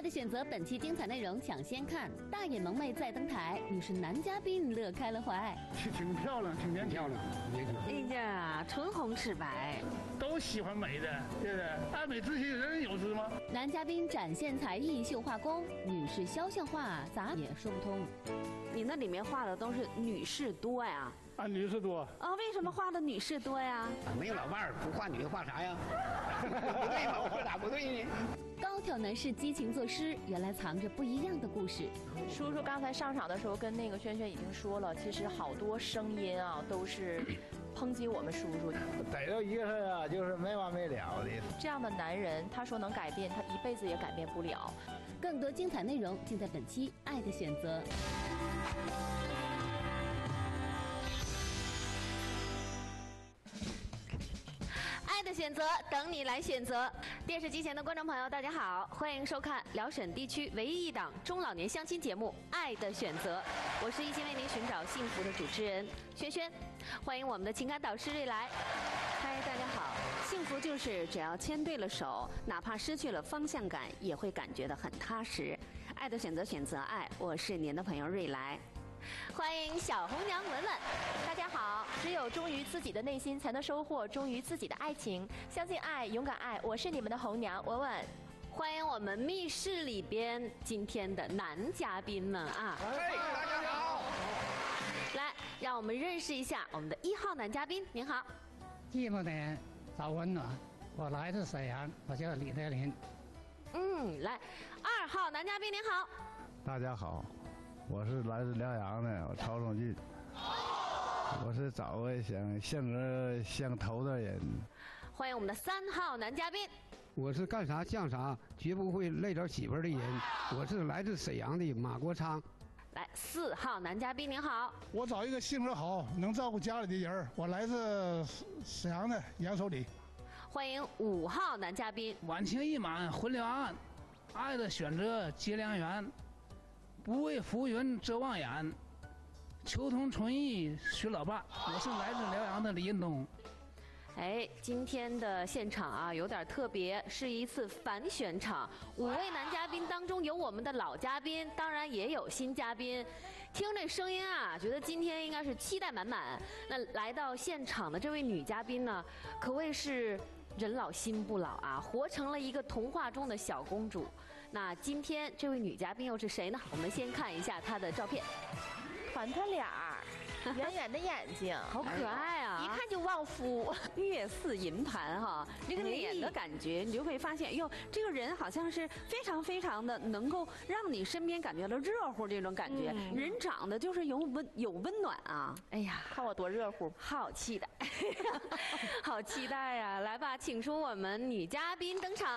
爱的选择本期精彩内容抢先看，大眼萌妹再登台，女士男嘉宾乐开了怀。 挺漂亮，挺年轻。漂亮，年轻。 哎呀，唇红齿白， 都喜欢美的，对不对？爱美之心，人人有之吗？ 男嘉宾展现才艺秀画功，女士肖像画咋也说不通。 你那里面画的都是女士多呀？ 啊，女士多。 啊，为什么画的女士多呀？ 没有老伴儿，不画女的画啥呀？不对嘛，我说咋不对呢？ 高挑男士激情作诗，原来藏着不一样的故事。 叔叔刚才上场的时候跟那个轩轩已经说了，其实好多声音啊都是抨击我们叔叔的。 逮着一个事啊，就是没完没了的。 这样的男人，他说能改变，他一辈子也改变不了。 更多精彩内容尽在本期《爱的选择》。爱的选择，等你来选择。电视机前的观众朋友，大家好，欢迎收看辽沈地区唯一一档中老年相亲节目《爱的选择》，我是一心为您寻找幸福的主持人轩轩，欢迎我们的情感导师瑞来。 嗨，大家好。幸福就是只要牵对了手，哪怕失去了方向感，也会感觉到很踏实。爱的选择，选择爱。我是您的朋友瑞来。 欢迎小红娘文文， 大家好。只有忠于自己的内心，才能收获忠于自己的爱情。相信爱，勇敢爱。我是你们的红娘文文。 欢迎我们密室里边今天的男嘉宾们啊！ 哎，大家好。 来，让我们认识一下我们的1号男嘉宾。您好。 寂寞的人找温暖，我来自沈阳，我叫李德林。 来，2号男嘉宾您好。 大家好，我是来自辽阳的，我曹忠俊。我是找个性格相投的人。 欢迎我们的3号男嘉宾。 我是干啥像啥，绝不会累着媳妇儿的人。我是来自沈阳的马国昌。 来，4号男嘉宾您好。 我找一个性格好、能照顾家里的人。我来自沈阳的杨守礼。 欢迎5号男嘉宾。 晚晴一满浑两岸，爱的选择结良缘，不为浮云遮望眼，求同存异许老伴。我是来自辽阳的李印东。 哎，今天的现场啊有点特别，是一次反选场。5位男嘉宾当中有我们的老嘉宾，当然也有新嘉宾。听这声音啊，觉得今天应该是期待满满。那来到现场的这位女嘉宾呢，可谓是人老心不老啊，活成了一个童话中的小公主。那今天这位女嘉宾又是谁呢？我们先看一下她的照片。 团团脸儿，圆圆的眼睛， 好可爱啊！ 一看就旺夫。 月似银盘哈，这个脸的感觉，你就会发现，哟，这个人好像是非常非常的能够让你身边感觉到热乎这种感觉。人长得就是有温暖啊！ 哎呀，看我多热乎， 好期待，好期待呀！来吧，请出我们女嘉宾登场。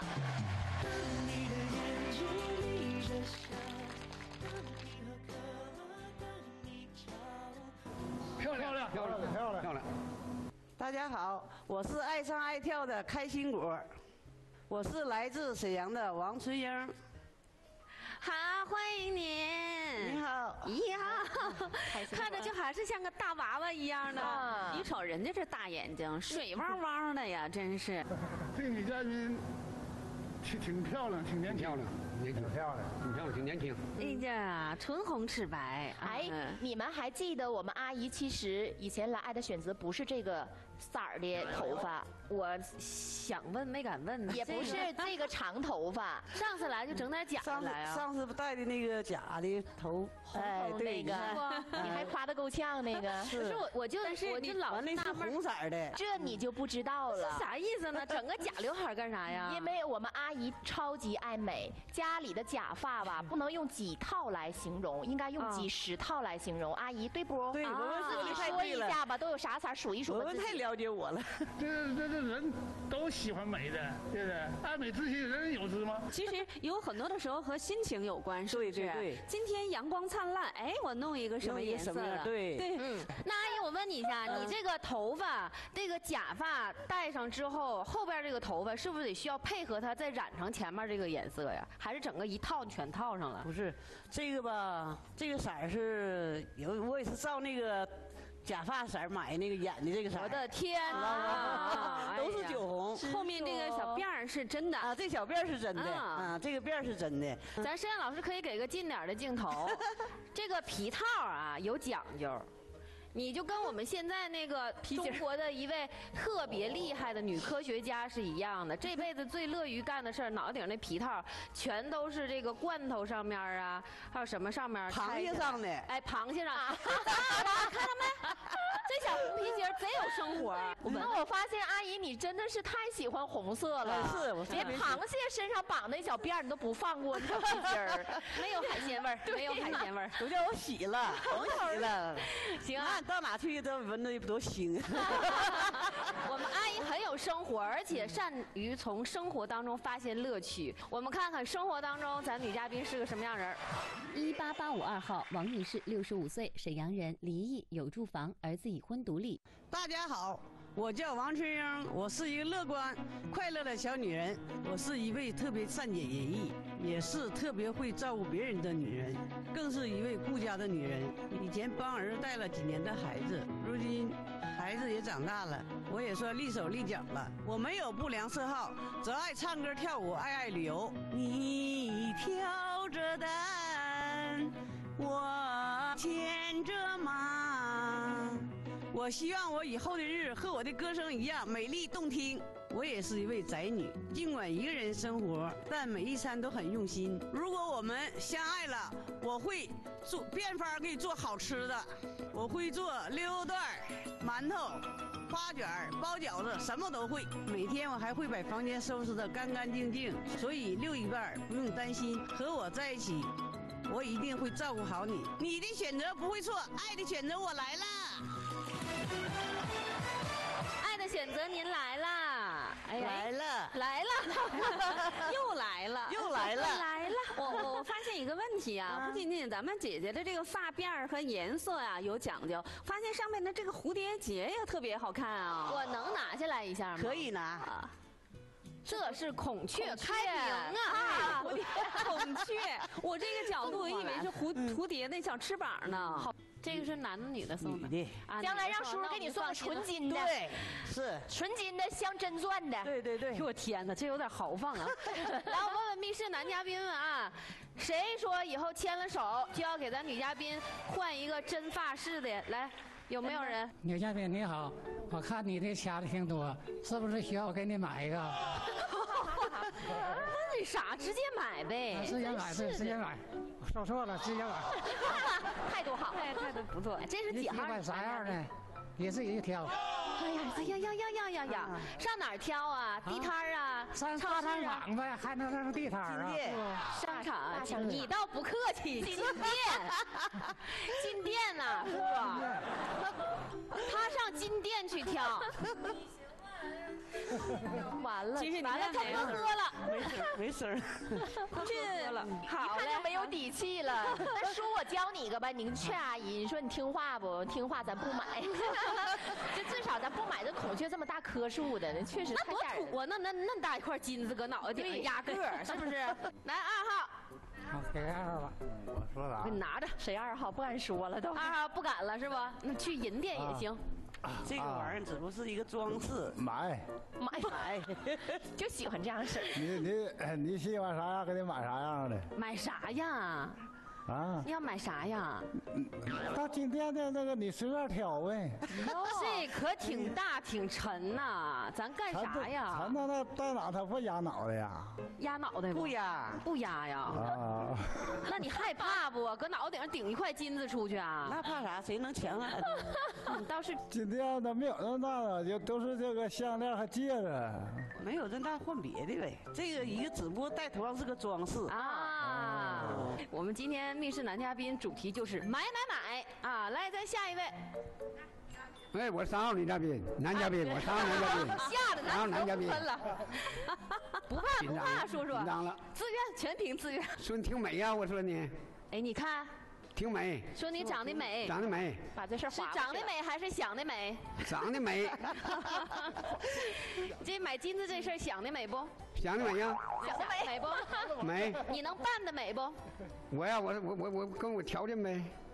漂亮。 大家好，我是爱唱爱跳的开心果，我是来自沈阳的王春英。 好，欢迎您。 你好 ，1号，看着就还是像个大娃娃一样的。 你瞅人家这大眼睛，水汪汪的呀，真是。 这女嘉宾挺漂亮，挺年轻。 漂亮，年轻，漂亮，挺漂亮，挺年轻。 哎呀，唇红齿白。 哎，你们还记得我们阿姨其实以前来《爱的选择》不是这个色儿的头发？ 我想问没敢问呢。 也不是这个长头发， 上次来就整点假的来啊。 上次戴的那个假的头， 哎，对那个，你还夸得够呛那个。 可是我就老完那是红色的， 这你就不知道了。 啥意思呢？整个假刘海干啥呀？ 因为我们阿姨超级爱美，家里的假发吧不能用几套来形容，应该用几10套来形容。阿姨对不？ 对，我们说的太说一下吧，都有啥色儿数一数。 我们太了解我了。 这人都喜欢美的，对不对？爱美之心，人人有之吗？ 其实有很多的时候和心情有关，是不是？ 对。 今天阳光灿烂，哎，我弄一个什么颜色的？ 对。 那阿姨，我问你一下，你这个头发，这个假发戴上之后，后边这个头发是不是得需要配合它再染成前面这个颜色呀？还是整个一套全套上了？ 不是，这个吧，这个色儿是我也是照那个假发色买那个眼的这个色。 我的天哪， 都是酒红。 后面这个小辫儿是真的啊，这小辫儿是真的啊，这个辫儿是真的。 咱申艳老师可以给个近点的镜头，这个皮套啊有讲究。你就跟我们现在那个中国的一位特别厉害的女科学家是一样的，这辈子最乐于干的事儿，脑袋顶那皮套全都是这个罐头上面啊，还有什么上面？ 螃蟹上的。 哎，螃蟹上。看到没？这小红皮筋贼有生活。 那我发现阿姨你真的是太喜欢红色了， 是我连螃蟹身上绑那小辫儿你都不放过，那小皮筋儿没有海鲜味儿，没有海鲜味儿， 都叫我洗了，我洗了。 行啊， 到哪去都闻着多腥。 我们阿姨很有生活，而且善于从生活当中发现乐趣。我们看看生活当中咱女嘉宾是个什么样人。 18852号王女士，65岁，沈阳人，离异，有住房，儿子已婚独立。 大家好，我叫王春英，我是一个乐观、快乐的小女人。我是一位特别善解人意，也是特别会照顾别人的女人，更是一位顾家的女人。以前帮儿子带了几年的孩子，如今孩子也长大了，我也算立手立脚了。我没有不良嗜好，只爱唱歌跳舞，爱旅游。你挑着担，我牵着马。我希望我以后的日子和我的歌声一样美丽动听。我也是一位宅女，尽管一个人生活，但每一餐都很用心。如果我们相爱了，我会变法给你做好吃的，我会做溜段、馒头、花卷、包饺子，什么都会。每天我还会把房间收拾得干干净净，所以另一半不用担心，和我在一起，我一定会照顾好你。你的选择不会错，爱的选择我来了。 爱的选择您来啦！ 哎，来了， 来了， 又来了， 又来了， 来了！我发现一个问题啊，不仅仅咱们姐姐的这个发辫儿和颜色啊有讲究，发现上面的这个蝴蝶结也特别好看啊。 我能拿下来一下吗？ 可以拿。 这是孔雀开屏啊！ 孔雀，我这个角度我以为是蝴蝶那小翅膀呢。 好，这个是男的女的送的？ 女的。 将来让叔叔给你送个纯金的。 对，是纯金的镶真钻的。 对对对。 我天哪，这有点豪放啊！来，我问问密室男嘉宾们啊，谁说以后牵了手就要给咱女嘉宾换一个真发饰的？来。有没有人？ 女嘉宾你好，我看你这掐的挺多，是不是需要我给你买一个？ 那你啥？直接买呗。 直接买，对，直接买。说错了，直接买。 态度好， 态度不错。这是几号？ 你买啥样的？你自己挑。 哎呀！上哪儿挑啊？地摊啊？ 上大摊场呗，还能上地摊啊？ 商场啊？你倒不客气，进店，进店呐，叔叔。他上金店去挑。完了， 其实完了，他不喝了， 没事儿， 这了， 好嘞，没有底气了。那叔，我教你一个吧，你劝阿姨，你说你听话不？听话，咱不买。就至少咱不买这孔雀这么大棵数的，那确实太吓人。 我那大一块金子搁脑袋顶上压个儿，是不是？来2号。 好，给2号吧。 我说啥？ 你拿着， 谁2号不敢说了都。 2号不敢了是不？那去银店也行。 这个玩意儿只不过是一个装饰， 买， 就喜欢这样式儿。 你喜欢啥样，给你买啥样的。 买啥呀？ 啊？ 要买啥呀？ 到金店的那个你随便挑呗。 这可挺大挺沉呐，咱干啥呀？ 沉到那到哪它不压脑袋呀？ 压脑袋不压？ 不压呀？ 啊。 那你害怕不？搁脑袋顶上顶一块金子出去啊？ 那怕啥？谁能抢俺？ 你倒是金店的没有那么大的，就都是这个项链和戒指。 没有这大换别的呗。这个一个只不过戴头上是个装饰啊。我们今天密室男嘉宾主题就是买啊！来，咱下一位。 哎，我3号女嘉宾，男嘉宾，我3号男嘉宾， 吓得 3号男嘉宾分了。不怕，叔叔。 紧张了。 自愿，全凭自愿。 说你挺美呀，我说你。 哎，你看。 挺美。 说你长得美。 长得美。 把这事是长得美还是想的美？ 长得美。 这买金子这事儿想的美不？ 想的美呀。 想的美不？ 美。 你能办的美不？ 我呀，我跟我条件呗。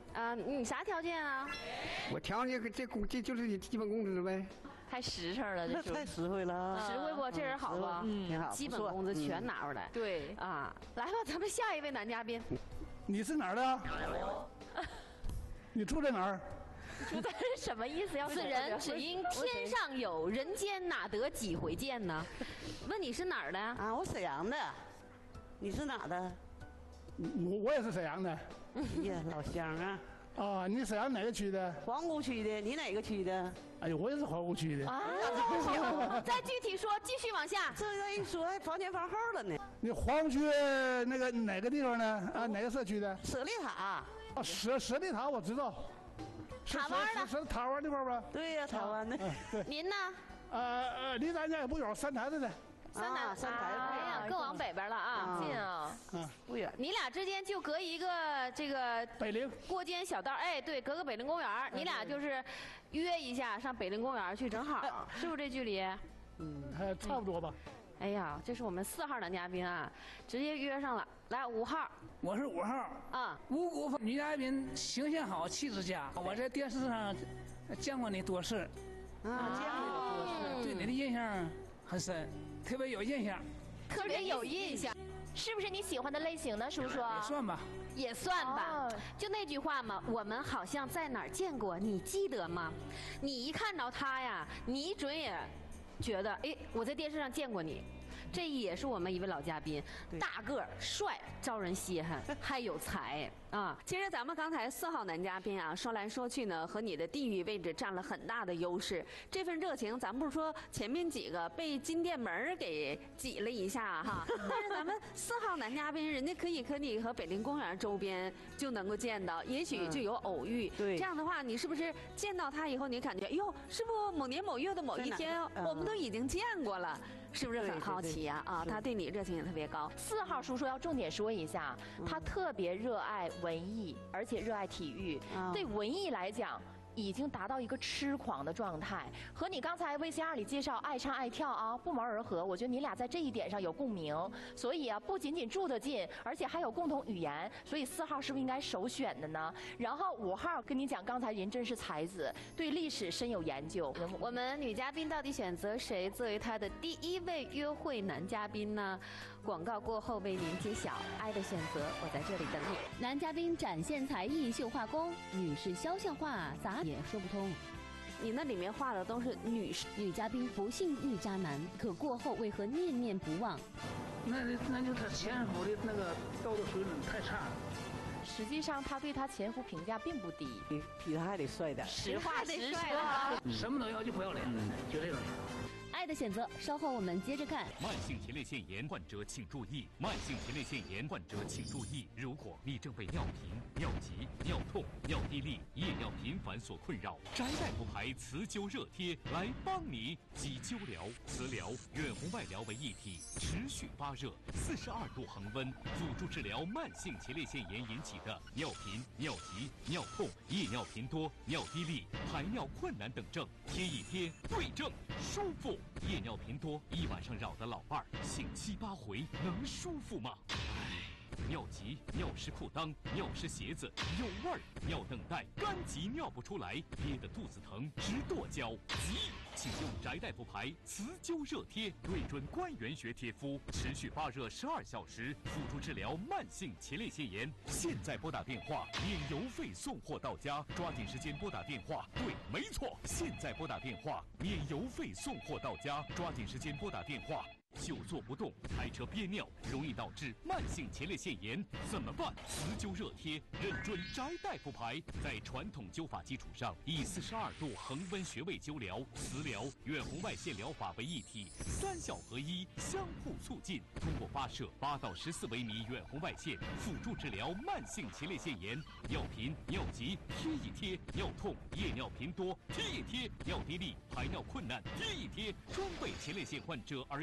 你啥条件啊？ 我条件这就是基本工资呗。 太实诚了，这太实惠了， 实惠不？这人好不？ 挺好， 基本工资全拿出来。 对啊，来吧，咱们下一位男嘉宾。 你是哪儿的？你住在哪儿？ 住在什么意思？要此人只因天上有，人间哪得几回见呢？问你是哪儿的？ 啊，我沈阳的。你是哪的？ 我也是沈阳的。 呀，老乡啊！ 啊，你沈阳哪个区的？ 皇姑区的。你哪个区的？ 哎呦，我也是皇姑区的。 啊，再具体说，继续往下。 这一说，房前房后了呢。 你皇姑区那个哪个地方呢？啊，哪个社区的？ 舍利塔。 啊，舍利塔我知道。 塔湾的。 是塔湾那块吧？ 对呀，塔湾的。 对。 您呢？ 离咱家也不远，三台子的。 三台，哎呀，更往北边了啊， 近啊， 不远。 你俩之间就隔一个这个北陵过街小道，哎，对，隔个北陵公园，你俩就是约一下上北陵公园去，正好，是不是这距离？ 差不多吧。 哎呀，这是我们4号男嘉宾啊，直接约上了。来5号， 我是5号啊， 五谷女嘉宾，形象好，气质佳。我在电视上见过你多次， 见过你多次， 对你的印象很深，特别有印象， 特别有印象，是不是你喜欢的类型呢？叔叔， 也算吧， 也算吧。就那句话嘛，我们好像在哪儿见过，你记得吗？你一看着他呀，你准也觉得，哎，我在电视上见过你。这也是我们一位老嘉宾，大个儿、帅、招人稀罕，还有才啊！ 其实咱们刚才4号男嘉宾啊，说来说去呢，和你的地域位置占了很大的优势。这份热情，咱不是说前面几个被金店门给挤了一下哈，但是咱们4号男嘉宾，人家可以和北陵公园周边就能够见到，也许就有偶遇。 对， 这样的话，你是不是见到他以后，你感觉哟，是不某年某月的某一天，我们都已经见过了？是不是很好奇呀？啊，他对你热情也特别高。 4号叔叔要重点说一下，他特别热爱文艺，而且热爱体育。对文艺来讲，已经达到一个痴狂的状态，和你刚才 VCR 里介绍爱唱爱跳啊不谋而合。我觉得你俩在这一点上有共鸣，所以啊，不仅仅住得近，而且还有共同语言，所以4号是不是应该首选的呢？然后5号跟你讲，刚才人真是才子，对历史深有研究。 我们女嘉宾到底选择谁作为她的第1位约会男嘉宾呢？广告过后为您揭晓。爱的选择，我在这里等你。 男嘉宾展现才艺绣画工，女士肖像画咋也说不通。 你那里面画的都是女士， 女嘉宾不幸遇渣男，可过后为何念念不忘？ 那就他前夫的那个道德水准太差了。 实际上，他对他前夫评价并不低， 比他还得帅点。 实话实说， 什么都要就不要脸，就这种人。 爱的选择，稍后我们接着看。 慢性前列腺炎患者请注意！慢性前列腺炎患者请注意！如果你正被尿频、尿急、尿痛、尿滴沥、夜尿频繁所困扰，翟大夫牌磁灸热贴来帮你。集灸疗、磁疗、远红外疗为一体，持续发热，42度恒温，辅助治疗慢性前列腺炎引起的尿频、尿急、尿痛、夜尿频多、尿滴沥、排尿困难等症。贴一贴，对症，舒服。夜尿频多，一晚上扰得老伴儿醒7、8回，能舒服吗？尿急、尿湿裤裆、尿湿鞋子，有味儿；尿等待，干急尿不出来，憋得肚子疼，直跺脚。急，请用翟大夫牌磁灸热贴，对准关元穴贴敷，持续发热12小时，辅助治疗慢性前列腺炎。现在拨打电话，免邮费送货到家，抓紧时间拨打电话。对，没错，现在拨打电话，免邮费送货到家，抓紧时间拨打电话。久坐不动，开车憋尿，容易导致慢性前列腺炎，怎么办？磁灸热贴认准翟大夫牌，在传统灸法基础上，以42度恒温穴位灸疗、磁疗、远红外线疗法为一体，3效合一，相互促进。通过发射8到14微米远红外线，辅助治疗慢性前列腺炎。尿频、尿急贴一贴，尿痛、夜尿频多贴一贴，尿滴沥、排尿困难贴一贴，专为前列腺患者而研发。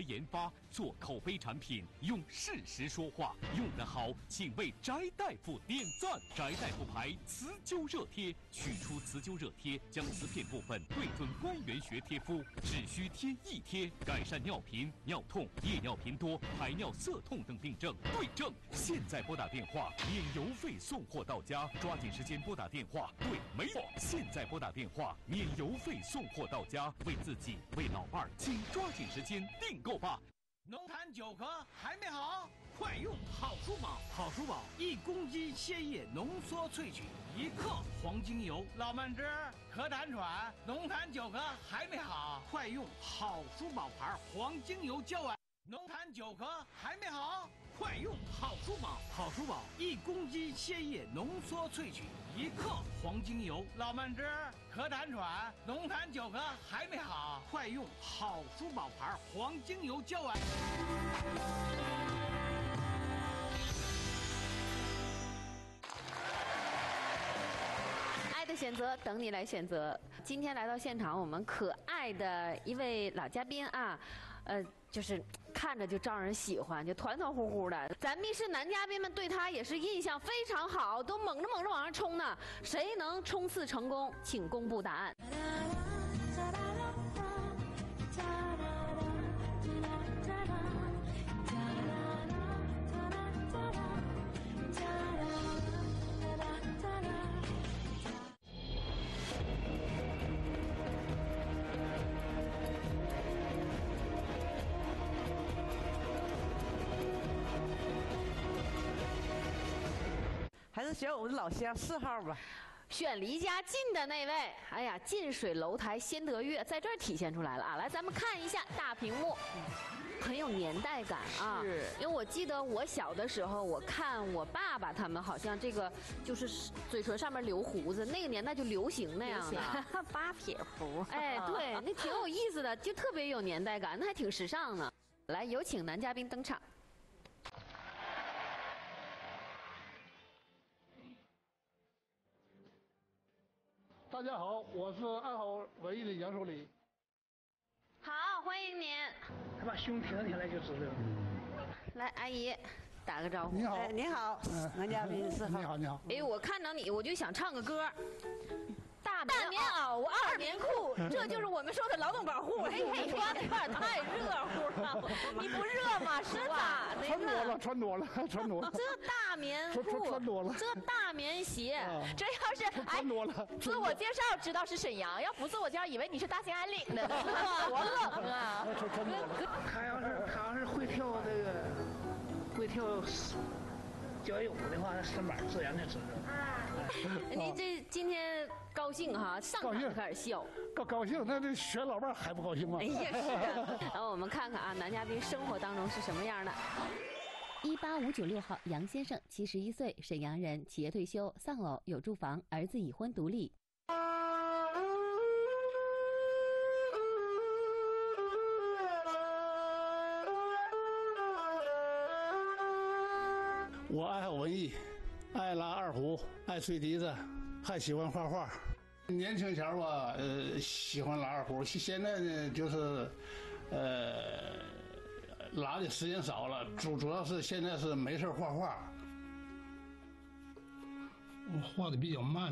发，做口碑产品，用事实说话，用得好，请为翟大夫点赞。翟大夫牌磁灸热贴，取出磁灸热贴，将磁片部分对准关元穴贴敷，只需贴1贴，改善尿频、尿痛、夜尿频多、排尿涩痛等病症。对症，现在拨打电话，免邮费送货到家，抓紧时间拨打电话。对，没错，现在拨打电话，免邮费送货到家，为自己、为老伴儿，请抓紧时间订购吧。 龙潭9壳还没好，快用好舒宝！好舒宝1公斤鲜叶浓缩萃取，1克黄精油。老慢支、咳痰喘，龙潭9壳还没好，快用好舒宝牌黄精油胶丸。龙潭9壳还没好，快用好舒宝！好舒宝1公斤鲜叶浓缩萃取，1克黄精油。老慢支、咳痰喘，龙潭9壳还没好，快用好舒宝牌黄精油胶丸。 爱的选择等你来选择。今天来到现场，我们可爱的一位老嘉宾啊，就是看着就招人喜欢，就团团呼呼的。咱密室男嘉宾们对他也是印象非常好，都猛着往上冲呢。谁能冲刺成功，请公布答案。 还是选我们老乡4号吧。 选离家近的那位，哎呀，近水楼台先得月，在这儿体现出来了啊！来，咱们看一下大屏幕，很有年代感啊。是，因为我记得我小的时候，我看我爸爸他们好像这个就是嘴唇上面留胡子，那个年代就流行那样的 8撇胡。 哎，对，那挺有意思的，就特别有年代感，那还挺时尚呢。来，有请男嘉宾登场。 大家好，我是爱好文艺的杨守礼。 好，欢迎您。 他把胸挺起来就知道了。 来，阿姨，打个招呼。 你好， 你好，男嘉宾4号。 你好，你好。 哎，我看着你，我就想唱个歌。大棉袄，2棉裤，这就是我们说的劳动保护。哎，你穿的有点太热乎了，你不热吗？是吧？ 穿多了。 这大棉裤， 穿多了。 这大棉鞋， 这要是穿多了。 自我介绍知道是沈阳，要不自我介绍以为你是大兴安岭的，多冷啊！ 穿多了。 他要是会跳这个，会跳交谊舞的话，身板自然就知道。 您这今天高兴哈，上场就开始笑。 高兴，那这选老伴还不高兴吗？ 哎呀，是啊。然后我们看看啊，男嘉宾生活当中是什么样的。 18596号杨先生，71岁，沈阳人，企业退休，丧偶，有住房，儿子已婚独立。 我爱好文艺，爱拉二胡，爱吹笛子，还喜欢画画。年轻前吧，喜欢拉二胡，现在呢就是拉的时间少了，主要是现在是没事画画。我画的比较慢，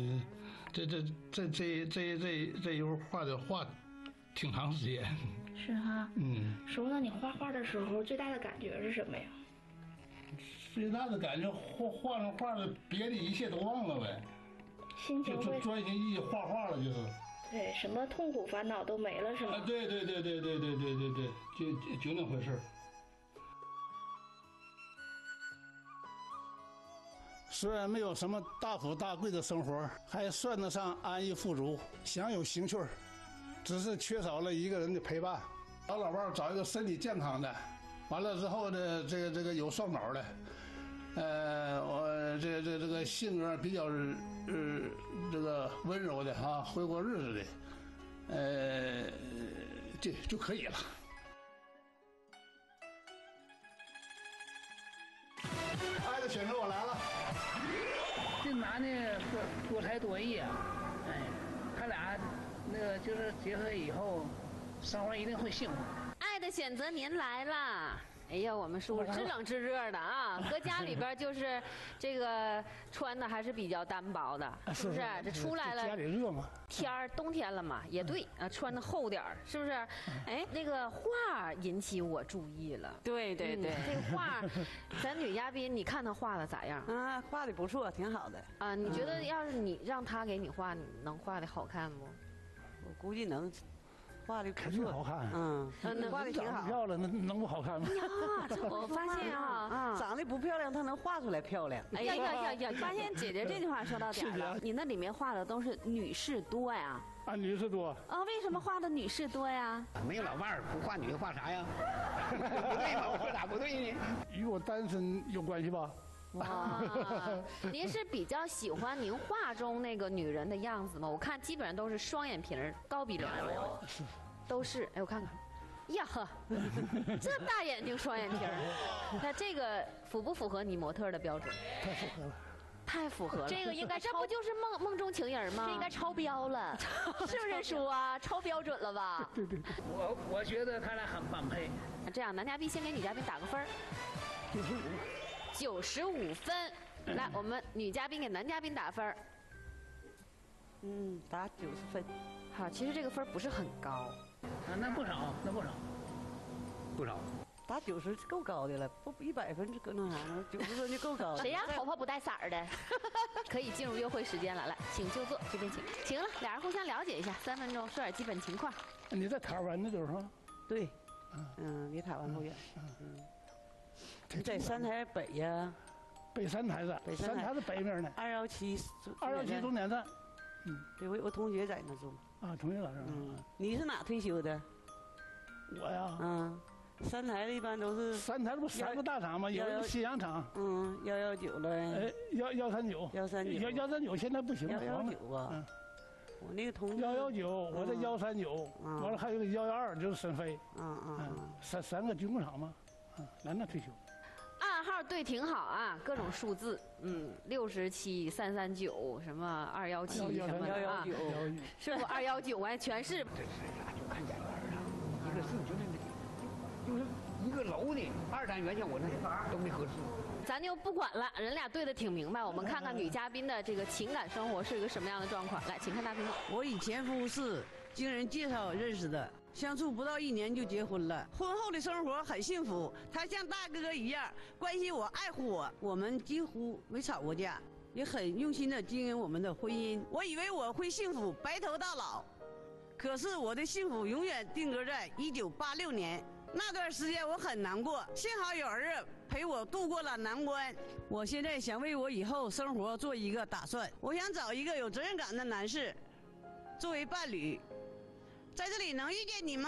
这一会儿画挺长时间。 是哈。说呢，你画画的时候最大的感觉是什么呀？ 最大的感觉，画上画的，别的一切都忘了呗， 心情会就专心一画画了，就是。 对，什么痛苦烦恼都没了，是吗？ 对，就那回事。虽然没有什么大富大贵的生活，还算得上安逸富足，享有情趣，只是缺少了一个人的陪伴。找老伴找一个身体健康的，完了之后呢，这个有双脑的。我这个性格比较这个温柔的啊，会过日子的，就可以了。爱的选择我来了。 这男的多才多艺啊，哎，他俩那个就是结合以后，生活一定会幸福。 爱的选择您来了。哎呀，我们叔叔知冷知热的啊，搁家里边就是这个穿的还是比较单薄的，是不是？这出来了， 家里热嘛， 冬天了嘛，也对啊，穿的厚点儿，是不是？哎，那个画引起我注意了。 对对对， 这个画，咱女嘉宾，你看她画的咋样？ 啊，画的不错，挺好的。 啊，你觉得要是你让她给你画，你能画的好看不？ 我估计能。画的肯定好看， 画的挺好， 漂亮，那能不好看吗？ 我发现啊， 长得不漂亮，她能画出来漂亮。 哎呀！发现姐姐这句话说到点了，你那里面画的都是女士多呀？ 啊，女士多。 啊，为什么画的女士多呀？ 没有老伴儿，不画女画啥呀？不对吗？我说咋不对呢？ 与我单身有关系吧？ 哇，您是比较喜欢您画中那个女人的样子吗？我看基本上都是双眼皮儿、高鼻梁，都是。哎，我看看，呀呵，这大眼睛、双眼皮儿，那这个符不符合你模特的标准？ 太符合了。 太符合了， 这个应该这不就是梦中情人吗？ 这应该超标了，是不是叔啊？超标准了吧？ 对。 我觉得他俩很般配。 这样，男嘉宾先给女嘉宾打个分儿，95分。来，我们女嘉宾给男嘉宾打分儿。 打90分。 好，其实这个分不是很高。 啊，那不少。 不少。 打90够高的了，不100分搁那啥呢？90分就够高了。 谁让头发不带色儿的？ 可以进入约会时间了，来，请就坐，这边请。行了，俩人互相了解一下，3分钟说点基本情况。 你在台湾那地方？ 对，离台湾不远。你在三台北呀？ 北三台子，三台子北面呢。217终点站。 对，我同学在那住。 啊，同学在这儿。 你是哪退休的？ 我呀。 三台的一般都是。 三台不3个大厂吗？有一个西洋厂。 119了。 哎，139。139现在不行了。 119啊。我那个同学。 119，我在139，完了还有个112，就是申飞。三个军工厂嘛。来那退休。 暗号对挺好啊，各种数字，67、339，什么217，什么的啊，是不219哎，全是。 这啥就看眼缘啊，一个是就是一个楼的2单元，像我那都没合适。 咱就不管了，人俩对的挺明白。我们看看女嘉宾的这个情感生活是一个什么样的状况。来，请看大屏幕。 我以前夫是经人介绍认识的，相处不到1年就结婚了。婚后的生活很幸福，他像大哥一样关心我、爱护我，我们几乎没吵过架，也很用心的经营我们的婚姻。我以为我会幸福白头到老，可是我的幸福永远定格在1986年。那段时间我很难过，幸好有儿子陪我度过了难关。我现在想为我以后生活做一个打算，我想找一个有责任感的男士作为伴侣。在这里能遇见你吗？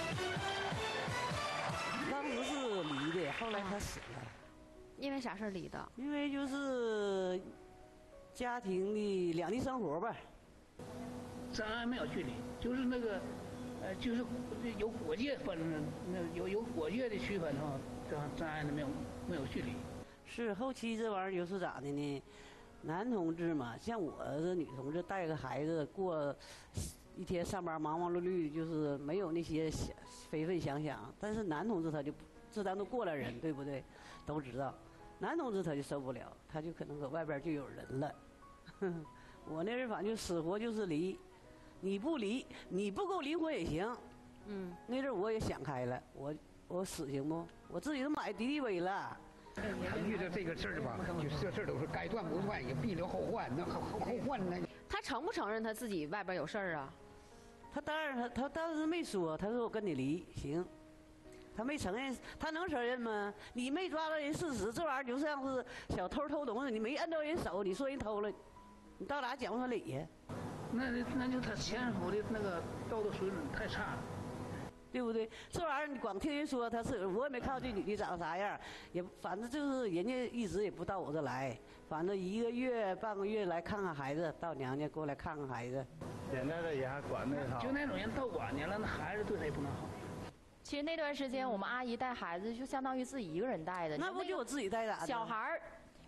当时是离的，后来他死了。 因为啥事儿离的？ 因为就是家庭的两地生活吧。 障碍没有距离，就是那个。就是有国界分，那有国界的区分哈，障碍的没有距离。 是后期这玩意儿就是咋的呢？男同志嘛，像我这女同志带个孩子过一天上班忙忙碌碌，就是没有那些非分想想。但是男同志他就这咱都过来人，对不对？都知道，男同志他就受不了，他就可能搁外边就有人了。我那人反正就死活就是离。你不离，你不够离婚也行。那阵我也想开了，我死行不？我自己都买敌敌畏了。 遇到这个事儿吧，就这事儿都是该断不断，也必留后患。那后患呢？ 他承不承认他自己外边有事儿啊？ 他当时没说，他说我跟你离行。他没承认，他能承认吗？你没抓到人事实，这玩意儿就像是小偷偷东西，你没摁到人手，你说人偷了，你到哪讲不出理呀？ 那就他前夫的那个道德水准太差了， 对不对？这玩意儿你光听人说他是，我也没看到这女的长啥样，也反正就是人家一直也不到我这来，反正1个月半个月来看看孩子，到娘家过来看看孩子。 现在的也还管那套。 就那种人到晚年了，那孩子对他也不能好。 其实那段时间我们阿姨带孩子就相当于自己一个人带的。 那不就我自己带咋的？ 小孩儿。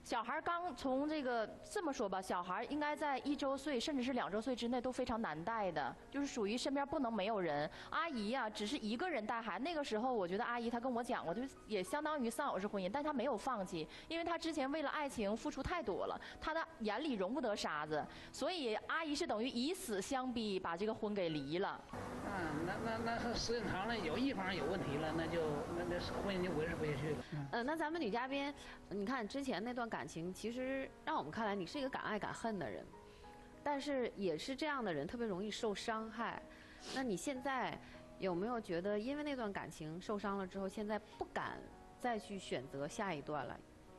小孩刚从这么说吧，小孩应该在1周岁甚至是2周岁之内都非常难带的，就是属于身边不能没有人。阿姨呀，只是一个人带孩子。那个时候，我觉得阿姨她跟我讲过，就也相当于丧偶式婚姻，但她没有放弃，因为她之前为了爱情付出太多了，她的眼里容不得沙子，所以阿姨是等于以死相逼，把这个婚给离了。 那是时间长了，有一方有问题了，那婚姻就维持不下去了。 那咱们女嘉宾，你看之前那段感情，其实让我们看来你是一个敢爱敢恨的人，但是也是这样的人特别容易受伤害。那你现在有没有觉得，因为那段感情受伤了之后，现在不敢再去选择下一段了？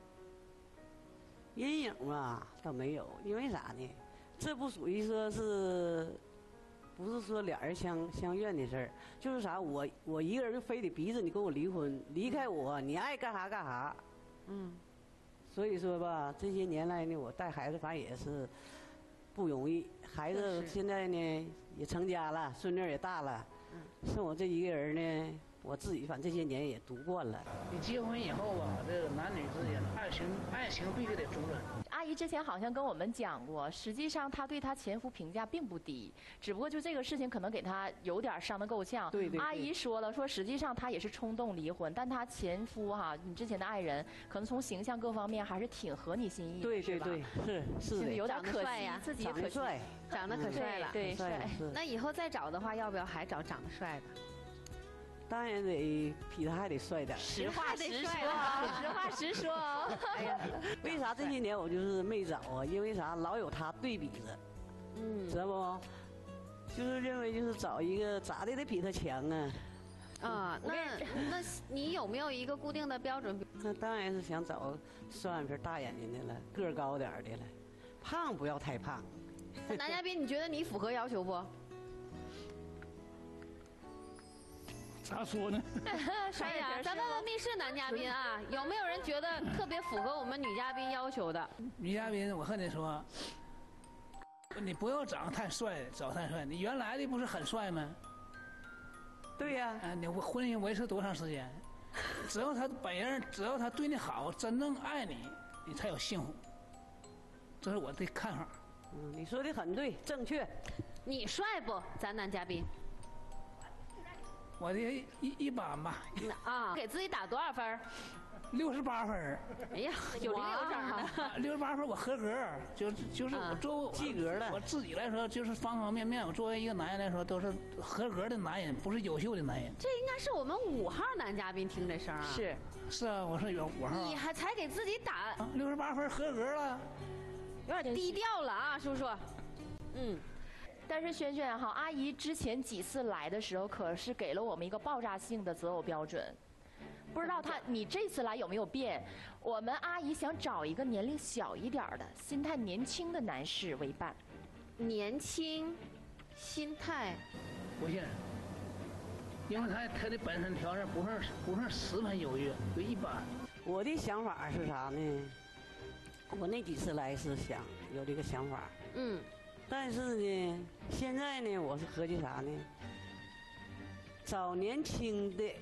阴影吧，倒没有，因为啥呢？这不属于说是。不是说俩人相怨的事儿，就是啥，我一个人就非得逼着你跟我离婚，离开我，你爱干啥干啥。所以说吧，这些年来呢，我带孩子反正也是不容易，孩子现在呢也成家了，孙女也大了，剩我这一个人呢，我自己反正这些年也读惯了。 你结婚以后吧，这个男女之间的爱情必须得忠贞。 阿姨之前好像跟我们讲过，实际上她对她前夫评价并不低，只不过就这个事情可能给她有点伤得够呛。 对。 阿姨说了，说实际上她也是冲动离婚，但她前夫你之前的爱人，可能从形象各方面还是挺合你心意的， 对， 是是有点可惜呀， 自己也可惜， 长得可帅了， 对，帅。 那以后再找的话，要不要还找长得帅的？ 当然得比他还得帅点。 实话实说。 哎呀，为啥这些年我就是没找啊？因为啥？老有他对比着，知道不？就是认为就是找一个咋的得比他强啊。 那你有没有一个固定的标准？ 那当然是想找双眼皮大眼睛的了，个儿高点的了，胖不要太胖。 男嘉宾，你觉得你符合要求不？ 咋说呢？ 哎呀，咱问问密室男嘉宾啊，有没有人觉得特别符合我们女嘉宾要求的？ 女嘉宾，我和你说，你不要长得太帅，找太帅。你原来的不是很帅吗？ 对呀。 你婚姻维持多长时间？只要他本人，只要他对你好，真正爱你，你才有幸福。这是我的看法。 你说的很对，正确。 你帅不？咱男嘉宾。 我的一般吧。 给自己打多少分 ？68分。 哎呀，有零有整的。 68分，我合格，就是我作为及格了。 我自己来说，就是方方面面，我作为一个男人来说，都是合格的男人，不是优秀的男人。 这应该是我们5号男嘉宾听这声啊。 是啊，我是5号。 你还才给自己打 68分，合格了。 有点低调了啊，叔叔。 但是轩轩阿姨之前几次来的时候，可是给了我们一个爆炸性的择偶标准。不知道你这次来有没有变？我们阿姨想找一个年龄小一点的、心态年轻的男士为伴。 年轻，心态不信，因为他的本身条件不是十分优越，就一般。 我的想法是啥呢？我那几次来是想有这个想法，但是呢，现在呢，我是合计啥呢？找年轻的，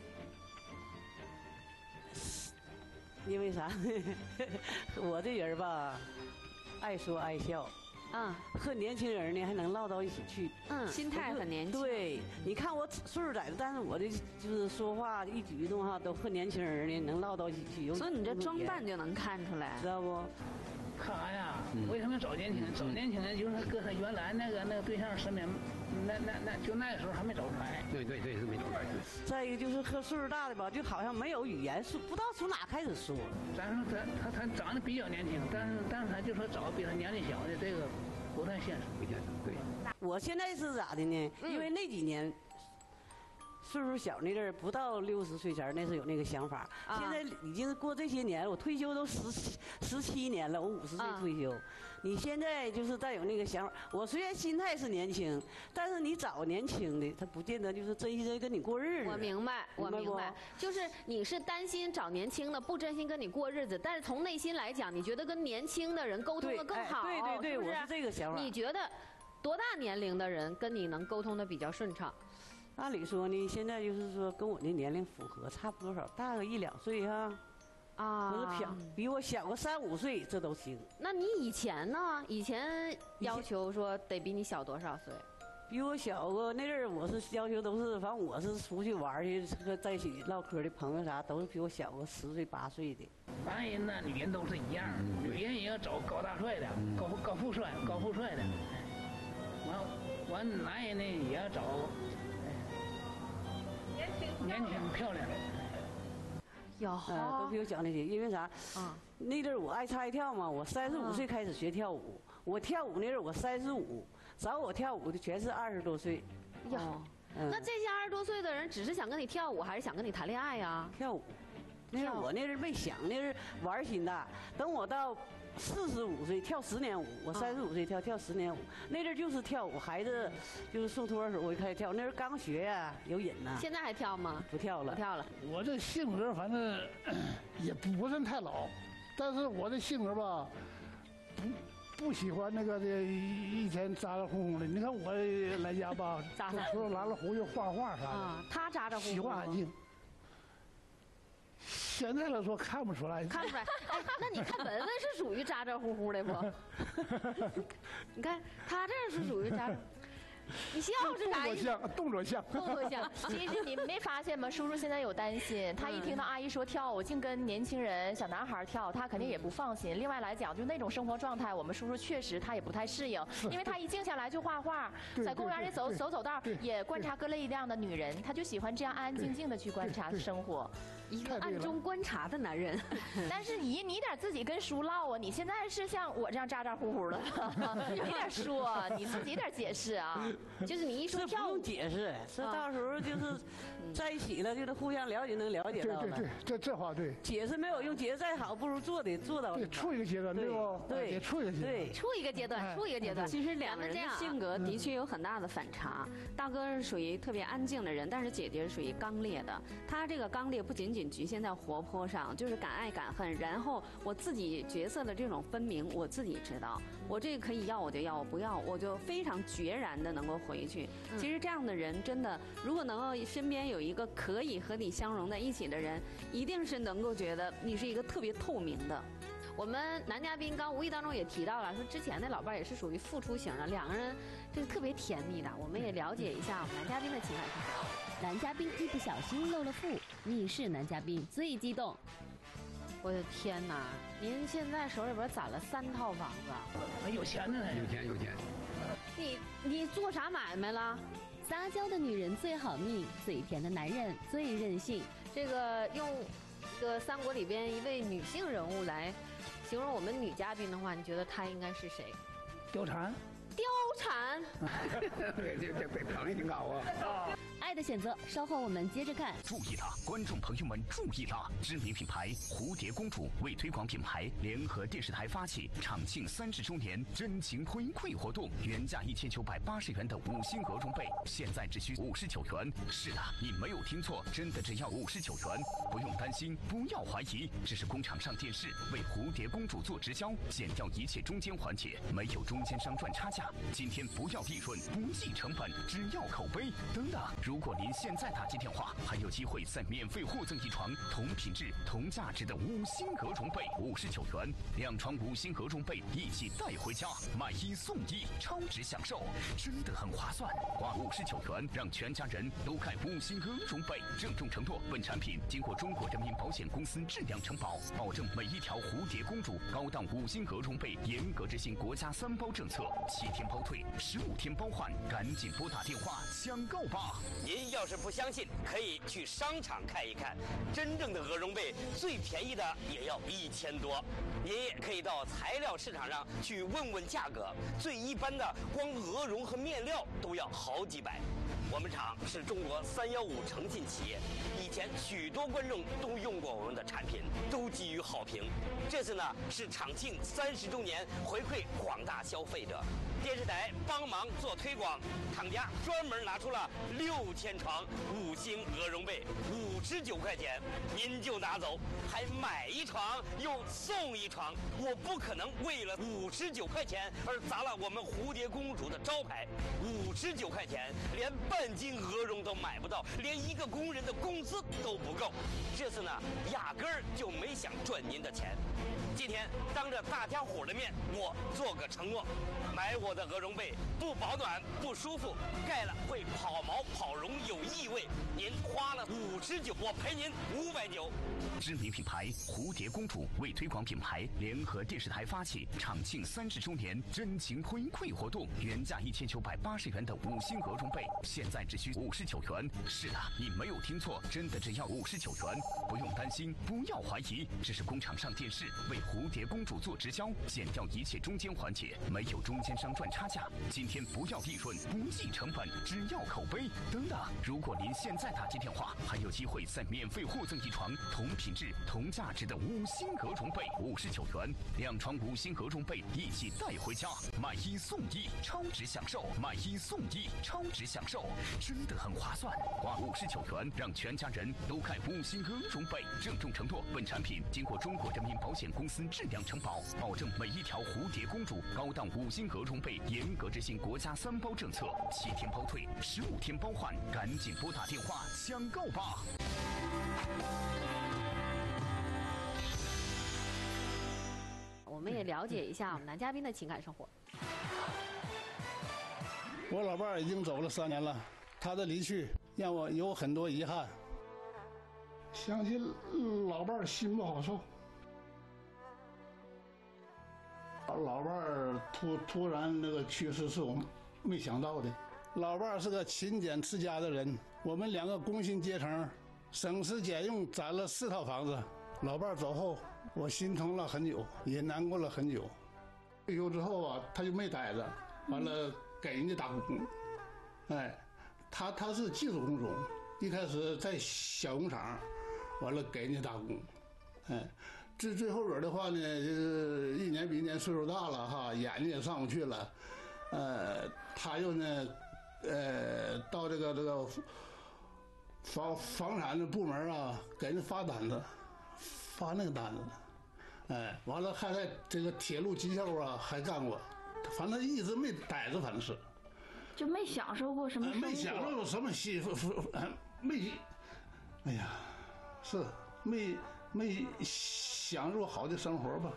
因为啥呢？我这人吧，爱说爱笑，和年轻人呢还能唠到一起去， 心态很年轻。 对，你看我岁数窄，但是我的就是说话一举一动都和年轻人呢能唠到一起去。 所以你这装扮就能看出来， 知道不？ 他呀，为什么找年轻人？找年轻人就是搁他原来那个对象身边，就那个时候还没找出来。 对，是没找出来。 再一个就是和岁数大的吧，就好像没有语言说，不知道从哪开始说。 咱说他长得比较年轻，但是他就说找比他年龄小的，这个不太现实。 不现实，对。 我现在是咋的呢？因为那几年。岁数小那阵儿，不到60岁前那是有那个想法。现在已经过这些年了，我退休都17年了，我50岁退休。你现在就是再有那个想法。我虽然心态是年轻，但是你找年轻的，他不见得就是真心跟你过日子。 我明白，就是你是担心找年轻的，不真心跟你过日子，但是从内心来讲，你觉得跟年轻的人沟通的更好。 对，我是这个想法。 你觉得多大年龄的人跟你能沟通的比较顺畅？ 按理说呢，现在就是说跟我的年龄符合，差不多少，大个1、2岁哈。 啊，不是漂，比我小个3、5岁这都行。 那你以前呢？以前要求说得比你小多少岁？ 比我小个那阵儿，我是要求都是，反正我是出去玩去，和在一起唠嗑的朋友啥，都是比我小个10岁、8岁的。 男人呢，女人都是一样，女人也要找高大帅的、高富帅的。完男人呢也要找年轻漂亮的。 哟， 都比我小那些，因为啥？那阵儿我爱唱爱跳嘛，我35岁开始学跳舞，我跳舞那阵儿我35。找我跳舞的全是20多岁。 哟，那这些20多岁的人只是想跟你跳舞，还是想跟你谈恋爱呀？ 跳舞。那是我那阵没想，那是玩心大。等我到45岁跳10年舞，我35岁跳10年舞。那阵就是跳舞，孩子就是送托的时候我就开始跳。那阵刚学呀，有瘾呐。 现在还跳吗？ 不跳了， 不跳了。 我这性格反正也不算太老，但是我的性格吧，不喜欢那个这一天咋咋呼呼的。你看我来家吧，除了拉拉胡就画画啥的。 他咋咋呼呼。 喜欢安静。现在来说看不出来。 看不出来。哎，那你看文文是属于咋咋呼呼的不？你看他这是属于咋？你笑是啥意思？ 动作像。 其实你没发现吗？叔叔现在有担心，他一听到阿姨说跳舞，净跟年轻人、小男孩跳，他肯定也不放心。另外来讲，就那种生活状态，我们叔叔确实他也不太适应，因为他一静下来就画画，在公园里走道，也观察各类各样的女人，他就喜欢这样安安静静的去观察生活。 一个暗中观察的男人。 但是你得自己跟叔唠啊！你现在是像我这样咋咋呼呼的，你得说，你自己得解释啊。 就是你一说跳舞， 不用解释，是到时候就是在一起了，就得互相了解，能了解到了。 对，这话对。 解释没有用，解释再好，不如做到。 对，处一个阶段，对不？ 对， 处一个阶段。 对，处一个阶段。 其实两个人的性格的确有很大的反差。大哥是属于特别安静的人，但是姐姐是属于刚烈的。她这个刚烈不仅仅局限在活泼上，就是敢爱敢恨。然后我自己角色的这种分明，我自己知道，我这个可以要我就要，我不要我就非常决然的能够回去。其实这样的人真的，如果能够身边有一个可以和你相融在一起的人，一定是能够觉得你是一个特别透明的。 我们男嘉宾刚无意当中也提到了，说之前的老伴也是属于付出型的，两个人就是特别甜蜜的。我们也了解一下我们男嘉宾的情感是什么。 男嘉宾一不小心漏了富，密室男嘉宾最激动。 我的天哪！您现在手里边攒了3套房子， 有钱的呢。 有钱。 你做啥买卖了？ 撒娇的女人最好命，嘴甜的男人最任性。 这个用一个三国里边一位女性人物来形容我们女嘉宾的话，你觉得她应该是谁？ 貂蝉。 貂蝉。 这捧也挺高啊。 爱的选择，稍后我们接着看。 注意了，观众朋友们注意了！知名品牌蝴蝶公主为推广品牌，联合电视台发起厂庆30周年真情回馈活动，原价1980元的5星鹅绒被，现在只需59元。是的，你没有听错，真的只要59元。不用担心，不要怀疑，这是工厂上电视为蝴蝶公主做直销，减掉一切中间环节，没有中间商赚差价。今天不要利润，不计成本，只要口碑。等等，如果您现在打进电话，还有机会再免费获赠一床同品质、同价值的5星鹅绒被，59元，2床5星鹅绒被一起带回家，买1送1，超值享受，真的很划算。花59元，让全家人都盖5星鹅绒被，郑重承诺本产品经过中国人民保险公司质量承保，保证每一条蝴蝶公主高档5星鹅绒被严格执行国家3包政策，7天包退，15天包换，赶紧拨打电话抢购吧！ 您要是不相信，可以去商场看一看，真正的鹅绒被最便宜的也要1000多。您也可以到材料市场上去问问价格，最一般的光鹅绒和面料都要好几百。我们厂是中国315诚信企业，以前许多观众都用过我们的产品，都给予好评。这次呢是厂庆30周年，回馈广大消费者。 电视台帮忙做推广，厂家专门拿出了6000床5星鹅绒被，59块钱，您就拿走，还买一床又送一床。我不可能为了59块钱而砸了我们蝴蝶公主的招牌。59块钱，连半斤鹅绒都买不到，连一个工人的工资都不够。这次呢，压根儿就没想赚您的钱。今天当着大家伙的面，我做个承诺：买我的鹅绒被，不保暖不舒服，盖了会跑毛跑绒有异味。您花了59，我赔您590。 知名品牌蝴蝶公主为推广品牌，联合电视台发起厂庆30周年真情回馈活动，原价1980元的5星鹅绒被，现在只需59元。是的，你没有听错，真的只要59元。不用担心，不要怀疑，这是工厂上电视为蝴蝶公主做直销，减掉一切中间环节，没有中间商赚差价。今天不要利润，不计成本，只要口碑。等等，如果您现在打进电话，还有机会再免费获赠一床同品质、同价值的5星鹅绒被，59元，2床5星鹅绒被一起带回家，买1送1，超值享受！买1送1，超值享受，真的很划算。花59元，让全家人都盖5星鹅绒被，郑重承诺，本产品经过中国人民保险公司质量承保，保证每一条蝴蝶公主高档5星鹅绒被严格执行国家3包政策，7天包退，15天包换，赶紧拨打电话抢购吧！ 我们也了解一下我们男嘉宾的情感生活。 我老伴儿已经走了3年了，他的离去让我有很多遗憾。想起老伴儿心不好受。老伴儿突然那个去世是我没想到的。老伴儿是个勤俭持家的人，我们2个工薪阶层，省吃俭用攒了4套房子。老伴儿走后，我心疼了很久，也难过了很久。退休之后啊，他就没待着，完了给人家打工。哎，他是技术工种，一开始在小工厂，完了给人家打工。哎，最后边的话呢，就是一年比一年岁数大了哈，眼睛也上不去了。他又呢，到这个房产的部门啊，给人发单子，发那个单子。哎，完了还在这个铁路机构啊还干过，反正一直没待着，反正是， 就没享受过什么生活， 没享受过什么没，哎呀，是没享受好的生活吧。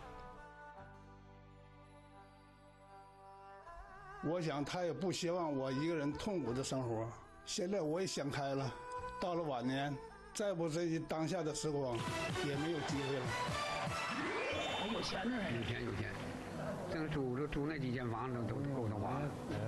我想他也不希望我一个人痛苦的生活。现在我也想开了，到了晚年，再不珍惜当下的时光，也没有机会了。 有钱呢， 有钱，正住那几间房子都够他花了。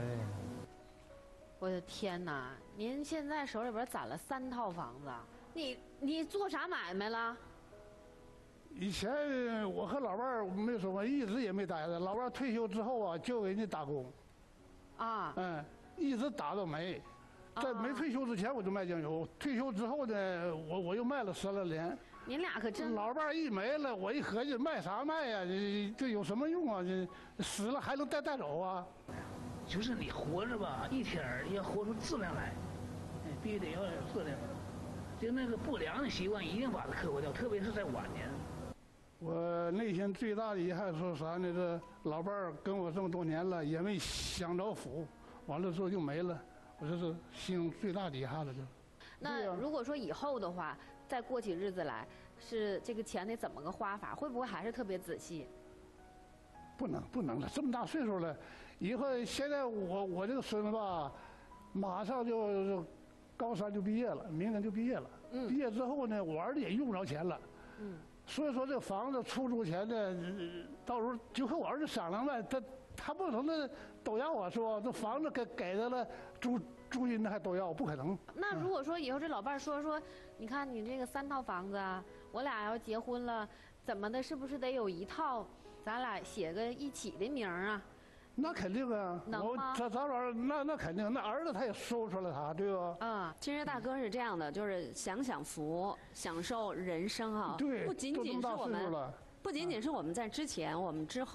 我的天哪！您现在手里边攒了3套房子，你做啥买卖了？ 以前我和老伴儿没说过，一直也没待着。老伴儿退休之后啊，就给人家打工。 啊。 一直打到没。在没退休之前我就卖酱油，退休之后呢，我又卖了12年。 您俩可真…… 老伴儿一没了，我一合计卖啥卖呀？这有什么用啊？这死了还能带走啊？ 就是你活着吧，一天要活出质量来，必须得要有质量。就那个不良的习惯一定把它克服掉，特别是在晚年。 我内心最大的遗憾是啥呢？这老伴儿跟我这么多年了，也没享着福，完了之后就没了。我这是心中最大的遗憾了，就。 那如果说以后的话，再过起日子来，是这个钱得怎么个花法？会不会还是特别仔细？ 不能了，这么大岁数了，以后现在我这个孙子吧，马上就高3就毕业了，明年就毕业了。毕业之后呢，我儿子也用不着钱了。所以说这房子出租钱呢，到时候就和我儿子商量呗，他不可能的都要啊，是吧？这房子给他了，租金的还都要，不可能。 那如果说以后这老伴说，你看你这个3套房子啊，我俩要结婚了，怎么的，是不是得有1套，咱俩写个一起的名啊？ 那肯定啊， 能吗？ 咱那肯定，那儿子他也说不出来啥，对吧？ 其实大哥是这样的，就是享福，享受人生啊。 对， 不仅仅是我们在之前，我们之后，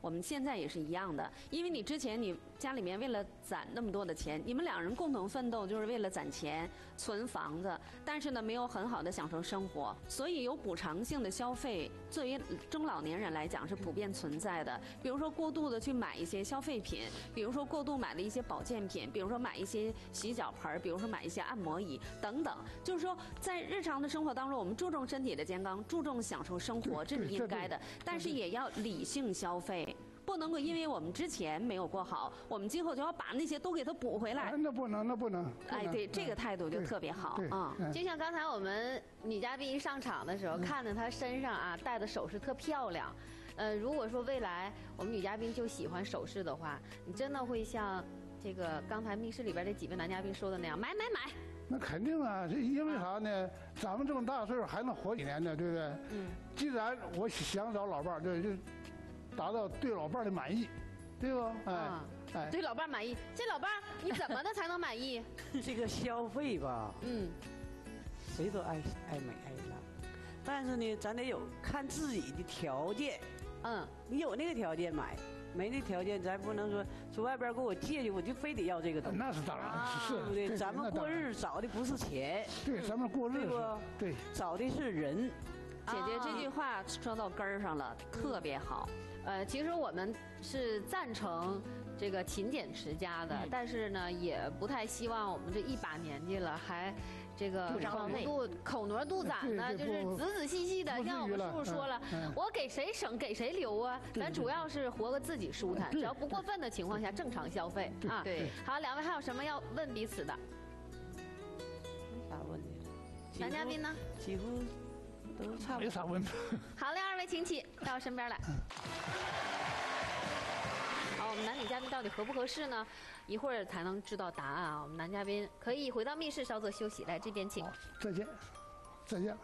我们现在也是一样的，因为你之前你家里面为了攒那么多的钱，你们两人共同奋斗就是为了攒钱、存房子，但是呢没有很好的享受生活，所以有补偿性的消费，作为中老年人来讲是普遍存在的。比如说过度的去买一些消费品，比如说过度买的一些保健品，比如说买一些洗脚盆，比如说买一些按摩椅等等。就是说在日常的生活当中，我们注重身体的健康，注重享受生活，这是应该的，但是也要理性消费。不能够因为我们之前没有过好，我们今后就要把那些都给它补回来。 那不能，那不能。 哎，对，这个态度就特别好啊。 就像刚才我们女嘉宾一上场的时候，看着她身上啊戴的首饰特漂亮。如果说未来我们女嘉宾就喜欢首饰的话，你真的会像这个刚才密室里边这几位男嘉宾说的那样，买。 那肯定啊，这因为啥呢？咱们这么大岁数还能活几年呢，对不对？既然我想找老伴儿，就达到对老伴儿的满意，对吧？哎， 对老伴儿满意。这老伴儿你怎么的才能满意？ 这个消费吧，谁都爱美爱浪，但是呢，咱得有看自己的条件。你有那个条件买，没那条件，咱不能说外边给我借去，我就非得要这个东西。 那是当然，是对不对？咱们过日子找的不是钱， 对，咱们过日子，对， 找的是人。 姐姐这句话说到根儿上了，特别好。 其实我们是赞成这个勤俭持家的，但是呢，也不太希望我们这一把年纪了还这个口挪肚攒的，就是仔仔细细的。像我们叔叔说了，我给谁省给谁留啊，咱主要是活个自己舒坦，只要不过分的情况下正常消费啊。 对， 好，两位还有什么要问彼此的？ 没啥问题。 男嘉宾呢？ 几乎都差不多。 没啥问题。 好嘞，二位请起到我身边来。好，我们男女嘉宾到底合不合适呢？一会儿才能知道答案啊！我们男嘉宾可以回到密室稍作休息，来这边请。 再见，再见。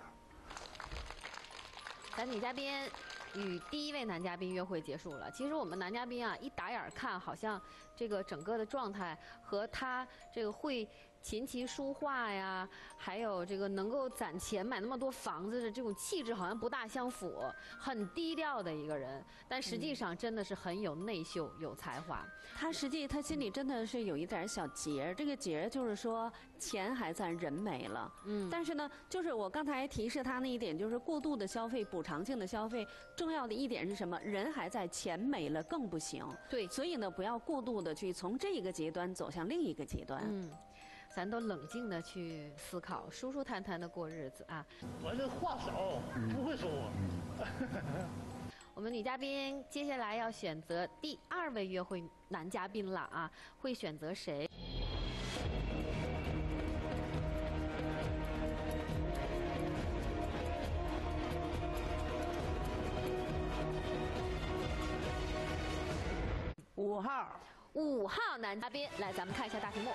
咱女嘉宾与第一位男嘉宾约会结束了。其实我们男嘉宾啊，一打眼看，好像这个整个的状态和他这个会琴棋书画呀，还有这个能够攒钱买那么多房子的这种气质，好像不大相符，很低调的一个人。但实际上真的是很有内秀、有才华。 他心里真的是有一点小结，这个结就是说钱还在，人没了。但是呢，就是我刚才提示他那一点，就是过度的消费、补偿性的消费，重要的一点是什么？人还在，钱没了更不行。 对， 所以呢，不要过度的去从这一个阶段走向另一个阶段。 咱都冷静的去思考，舒舒坦坦的过日子啊。 我这话少，不会说。 我们女嘉宾接下来要选择第二位约会男嘉宾了啊，会选择谁？5号男嘉宾，来，咱们看一下大题目。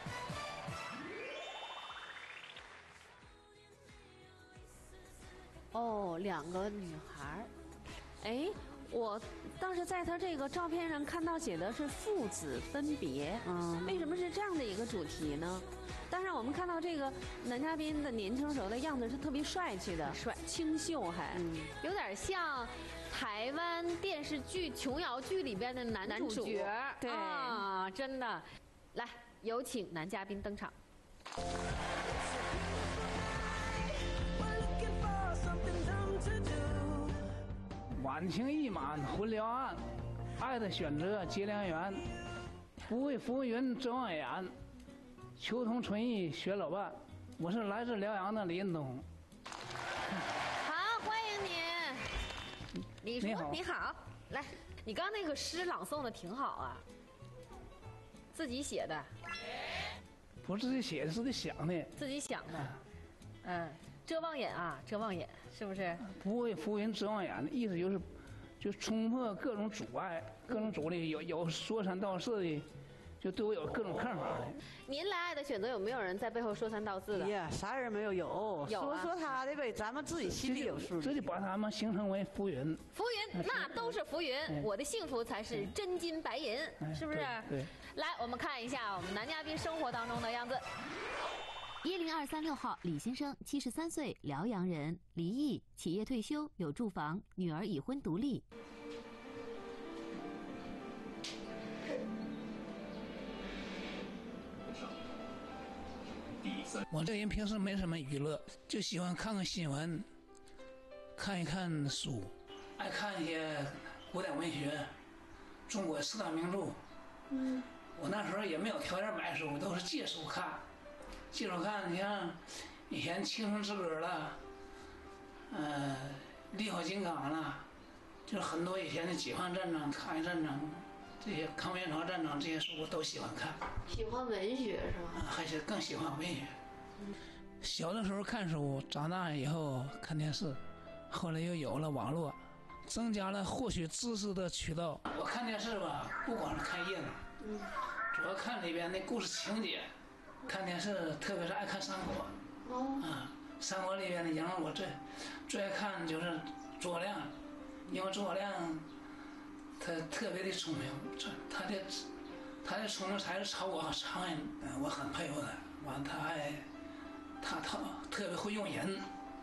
哦，两个女孩儿。 哎，我当时在他这个照片上看到写的是父子分别，为什么是这样的一个主题呢？当然，我们看到这个男嘉宾的年轻时候的样子是特别帅气的，清秀还， 有点像台湾电视剧琼瑶剧里边的男主角， 对啊，真的。来，有请男嘉宾登场。 晚晴一满浑辽岸，爱的选择结良缘，不为浮云遮望眼，求同存异学老伴。我是来自辽阳的李彦东。 好，欢迎你。李叔，你好。来，你刚那个诗朗诵的挺好啊，自己写的？ 不是自己写的，是自己想的。 自己想的。遮望眼啊，遮望眼，是不是？ 不为浮云遮望眼的意思就是，就冲破各种阻碍，各种阻力，有说三道四的，就对我有各种看法的。 您来爱的选择有没有人在背后说三道四的？ 呀，啥人没有？有说他的呗，咱们自己心里有数。 自己把他们形成为浮云。 浮云，那都是浮云，我的幸福才是真金白银，是不是？ 对。 来，我们看一下我们男嘉宾生活当中的样子。 10236号李先生，73岁，辽阳人，离异，企业退休，有住房，女儿已婚独立。 我这人平时没什么娱乐，就喜欢看看新闻，看一看书，爱看一些古典文学，中国四大名著。我那时候也没有条件买书，都是借书看。借书看，你像以前《青春之歌》了，《烈火金刚》了，就是很多以前的解放战争、抗日战争。这些抗美援朝战争这些书我都喜欢看。 喜欢文学是吗？ 还是更喜欢文学。小的时候看书，长大以后看电视，后来又有了网络，增加了获取知识的渠道。我看电视吧，不光是看热闹，主要看里边那故事情节。看电视，特别是爱看三国。三国里边的人物，我最爱看就是诸葛亮，因为诸葛亮。他特别的聪明，他的聪明才是超我常人，我很佩服他。完，他特别会用人，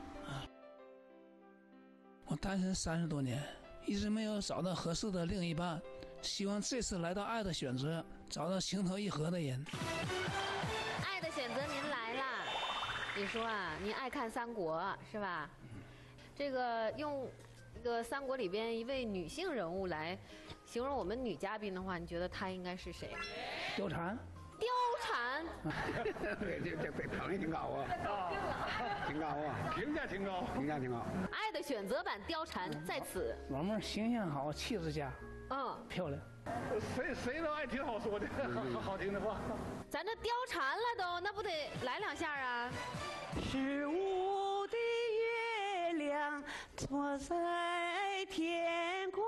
我单身30多年，一直没有找到合适的另一半，希望这次来到爱的选择，找到情投意合的人。 爱的选择，您来啦！你说啊，您爱看三国是吧？这个用。这个三国里边一位女性人物来形容我们女嘉宾的话，你觉得她应该是谁？ 貂蝉。 貂蝉。 这捧也挺高啊，挺高啊，评价挺高，评价挺高。 爱的选择版貂蝉在此。 老妹儿形象好，气质佳，漂亮。谁都爱听好说的，好听的话。 咱这貂蝉了都，那不得来2下啊？ 是我的月亮坐在天空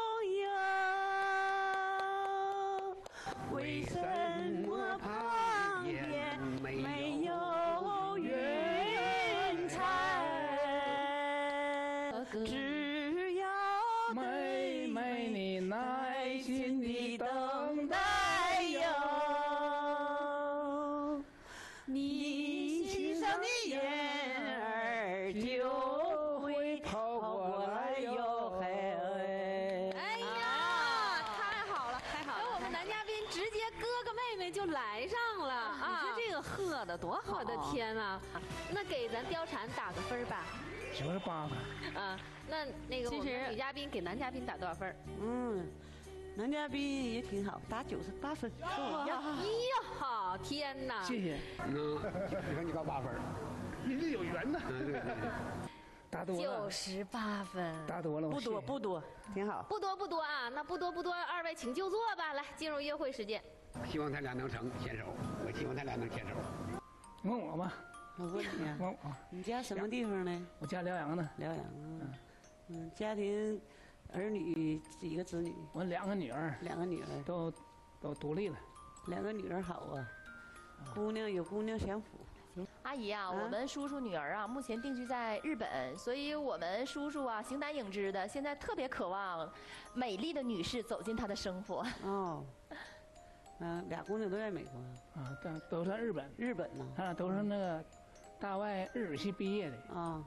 哟，为什么旁边没有云彩？只要妹妹你耐心地等待哟， 你欣赏的眼儿就会跑过来哟。 哎呀，太好了，太好了！我们男嘉宾直接哥哥妹妹就来上了啊！ 你说这个喝的多好！ 我的天啊！那给咱貂蝉打个分吧。 98分。 那个我们女嘉宾给男嘉宾打多少分？ 男嘉宾也挺好，打98分。 哎呀，好天哪！ 谢谢。 你看你高8分， 你这有缘呐。对。打多了。 98分。 打多了。 不多，挺好。 不多啊，那不多，二位请就坐吧。来，进入约会时间。 希望他俩能牵手，我希望他俩能牵手。 问我吧。 我问你啊， 问我。 你家什么地方呢？ 我家辽阳的。 辽阳啊。家庭儿女几个子女？ 我2个女儿。 2个女儿都独立了。 2个女儿好啊，姑娘有姑娘享福。 阿姨啊，我们叔叔女儿啊，目前定居在日本，所以我们叔叔啊，形单影只的，现在特别渴望美丽的女士走进他的生活。 俩姑娘都在美国啊，都在日本。 日本呢？ 都是那个大外日语系毕业的啊。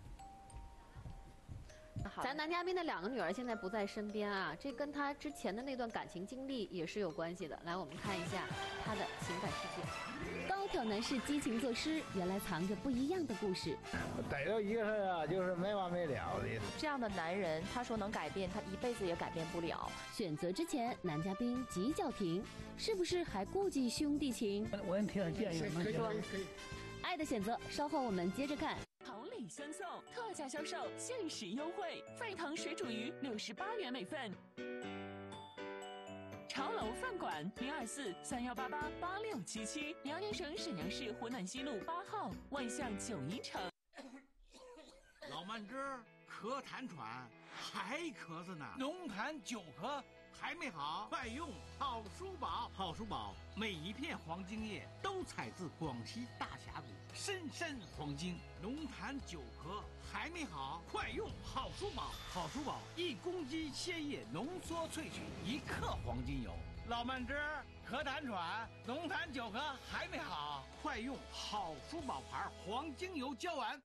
咱男嘉宾的2个女儿现在不在身边啊，这跟他之前的那段感情经历也是有关系的。来，我们看一下他的情感世界。 高挑男士激情作诗，原来藏着不一样的故事。 逮到一个事啊，就是没完没了的。 这样的男人，他说能改变，他一辈子也改变不了。 选择之前，男嘉宾急叫停，是不是还顾忌兄弟情？ 我给你提点建议。 说，爱的选择，稍后我们接着看。 好礼相送，特价销售，限时优惠，沸腾水煮鱼68元每份。潮楼饭馆02431888677，辽宁省沈阳市湖南西路8号万象91城。 老慢支咳痰喘，还咳嗽呢。龙潭9咳还没好，快用好舒宝。好舒宝每一片黄精液都采自广西大峡谷深山黄精。龙潭9咳还没好，快用好舒宝。好舒宝1公斤鲜液浓缩萃取1克黄精油。老慢支咳痰喘，龙潭9咳还没好，快用好舒宝牌黄精油胶丸。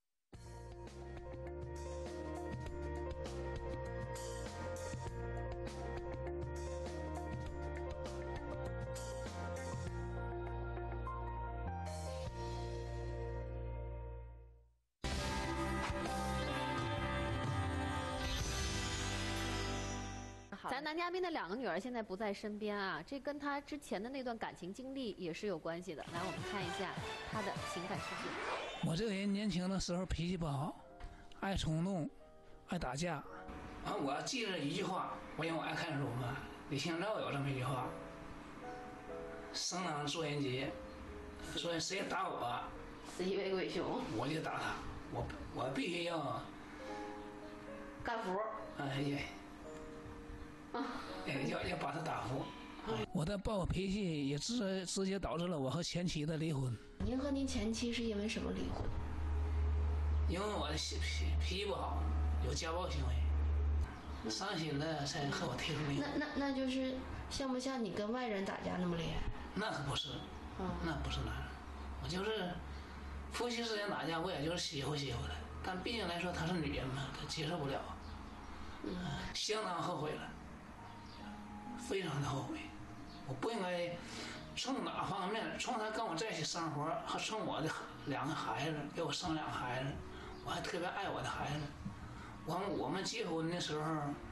咱男嘉宾的2个女儿现在不在身边啊，这跟他之前的那段感情经历也是有关系的。来，我们看一下他的情感世界。 我这个人年轻的时候脾气不好，爱冲动，爱打架。我记着一句话，因为我爱看书嘛。李清照有这么一句话：生当作人杰，说谁打我， 死以为鬼雄， 我就打他，我必须要干服。 要把他打服。我的暴脾气也直接导致了我和前妻的离婚。 您和您前妻是因为什么离婚？ 因为我的脾气不好，有家暴行为，伤心了才和我提出离婚。 那就是像不像你跟外人打架那么厉害？ 那可不是，那不是那样。我就是夫妻之间打架，我也就是稀乎的。但毕竟来说，她是女人嘛，她接受不了。相当后悔了，非常的后悔。我不应该从哪方面，从他跟我在一起生活，和从我的2个孩子，给我生2个孩子，我还特别爱我的孩子。我们结婚的时候，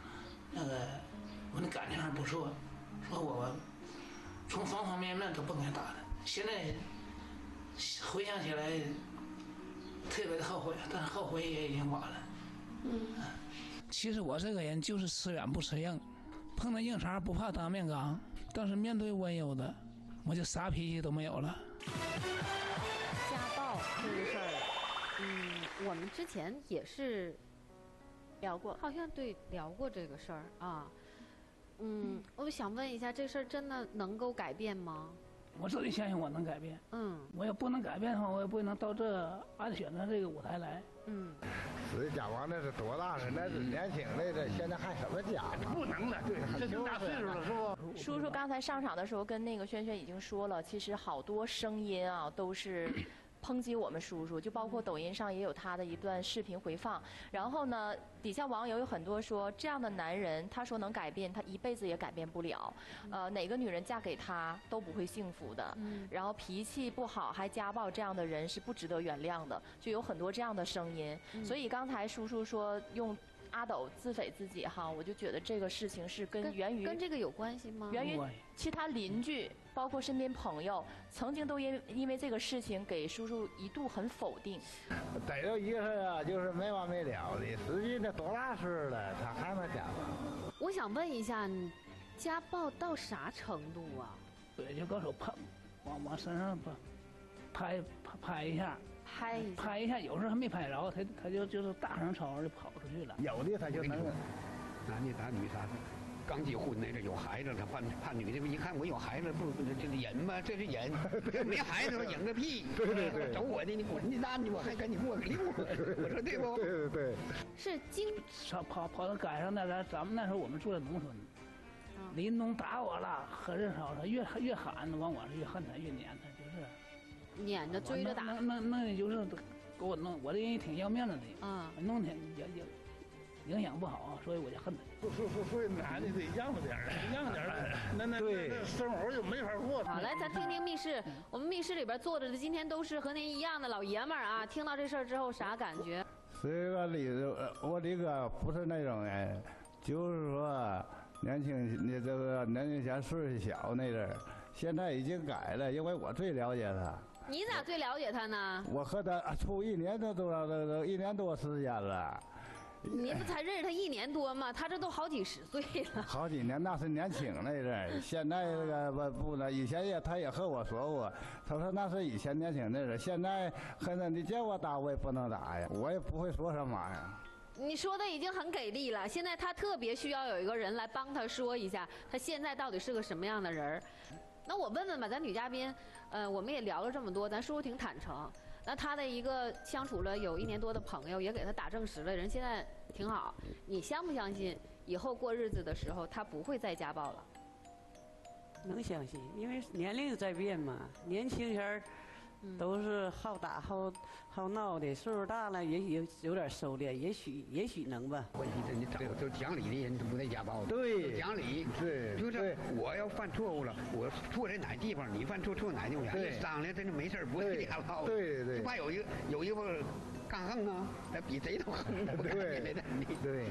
我的感情还不错，说我从方方面面都不应该打他。现在回想起来，特别的后悔，但是后悔也已经晚了。其实我这个人就是吃软不吃硬，碰到硬茬不怕当面刚，但是面对温柔的，我就啥脾气都没有了。 家暴这个事儿，我们之前也是聊过， 好像聊过这个事儿啊。我想问一下，这事儿真的能够改变吗？ 我自己相信我能改变。我要不能改变的话，我也不能到俺选择这个舞台来。 死家王那是多大了？那是年轻的，现在还什么家？ 不能了，对，这就大岁数了，是不？ 叔叔刚才上场的时候跟那个轩轩已经说了，其实好多声音啊都是抨击我们叔叔，就包括抖音上也有他的一段视频回放。然后呢，底下网友有很多说，这样的男人，他说能改变，他一辈子也改变不了。哪个女人嫁给他都不会幸福的。然后脾气不好还家暴，这样的人是不值得原谅的。就有很多这样的声音。所以刚才叔叔说用阿斗自诽自己哈，我就觉得这个事情是跟这个有关系吗？ 源于其他邻居，包括身边朋友，曾经都因为这个事情给叔叔一度很否定。 逮着一个事啊，就是没完没了的。实际那多大岁了，他还没家暴。 我想问一下，你家暴到啥程度啊？ 对，就高手往身上拍一下。拍一下，有时候还没拍着，他就是大声吵就跑出去了。 有的他就能男的打女啥的，刚结婚那个有孩子，他怕女的一看我有孩子，不这忍吗？这是忍，没孩子忍个屁！ 对， 找我的你滚你蛋的，我还跟你过个溜，我说对不？ 对。 是跑到街上那咱们那时候我们住在农村，林东打我了，和人吵他越喊往我是越恨他越撵他，就是。 撵着追着打， 那就是给我弄，我这人也挺要面子的，弄挺也影响不好，所以我就恨他。 所以男的得让着点那生活就没法过。 好，来咱听听密室，我们密室里边坐着的今天都是和您一样的老爷们儿啊，听到这事儿之后啥感觉？ 这个例子，我这个不是那种人，就是说年轻前岁数小那阵儿，现在已经改了，因为我最了解他。 你咋最了解他呢？ 我和他处1年都1年多时间了。 你不才认识他1年多吗？他这都好几十岁了。 好几年，那是年轻那阵儿。现在这个不呢，以前他也和我说过，他说那是以前年轻那阵儿，现在恨得你叫我打我也不能打呀，我也不会说什么呀。 你说的已经很给力了，现在他特别需要有一个人来帮他说一下，他现在到底是个什么样的人。那我问问吧，咱女嘉宾，我们也聊了这么多，咱叔叔挺坦诚。那他的一个相处了有1年多的朋友，也给他打证实了，人现在挺好。你相不相信以后过日子的时候，他不会再家暴了？ 能相信，因为年龄在变嘛，年轻人都是好打好闹的，岁数大了也许有点收敛，也许能吧。 关系这你找就讲理的人都不带家暴的， 对， 讲理， 对， 就是我要犯错误了，我错在哪地方，你犯错哪地方，一商量真是没事不会家暴。 对， 就怕有一个干横啊，比谁都横，不敢对。 咱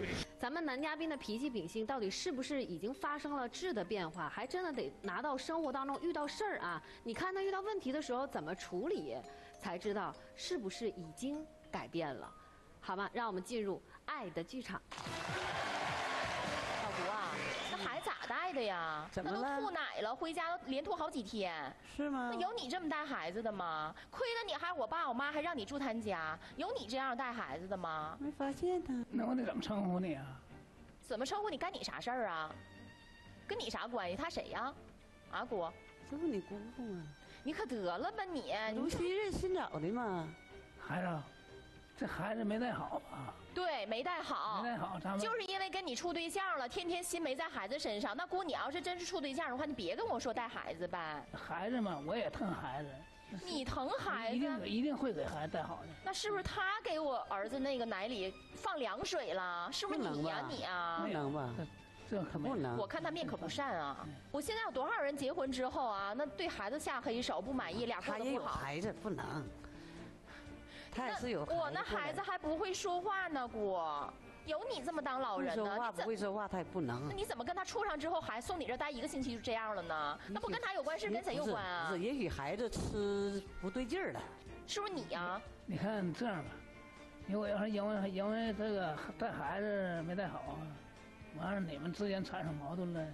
咱们男嘉宾的脾气秉性到底是不是已经发生了质的变化，还真的得拿到生活当中遇到事儿啊，你看他遇到问题的时候怎么处理，才知道是不是已经改变了。好吧，让我们进入爱的剧场。 老胡啊，那孩子咋带的呀？ 怎么了那都吐奶了，回家都连吐好几天。 是吗？ 那有你这么带孩子的吗？亏了你还我爸我妈还让你住他家，有你这样带孩子的吗？ 没发现呢。 那我得怎么称呼你啊？ 怎么称呼你？干你啥事儿啊？跟你啥关系？他谁呀？啊姑？ 这不你姑姑吗？ 你可得了吧你！ 不新认新找的吗？ 孩子，这孩子没带好啊。 对，没带好， 没带好，咱们就是因为跟你处对象了，天天心没在孩子身上。那姑，你要是真是处对象的话，你别跟我说带孩子呗。 孩子嘛，我也疼孩子。 你疼孩子， 一定会给孩子带好的。 那是不是他给我儿子那个奶里放凉水了？是不是你呀你啊？ 不能吧？ 这可不能。 我看他面可不善啊！我现在有多少人结婚之后啊，那对孩子下黑手，不满意，俩过得不好。 他也有孩子，不能。他也是有孩子。 我那孩子还不会说话呢，姑。有你这么当老人呢？ 说话不会说话，他也不能。 那你怎么跟他处上之后，还送你这待1个星期就这样了呢？那不跟他有关系，跟谁有关啊？ 不是，也许孩子吃不对劲儿了。 是不是你呀？ 你看这样吧，如果要是因为这个带孩子没带好啊，完了你们之间产生矛盾了，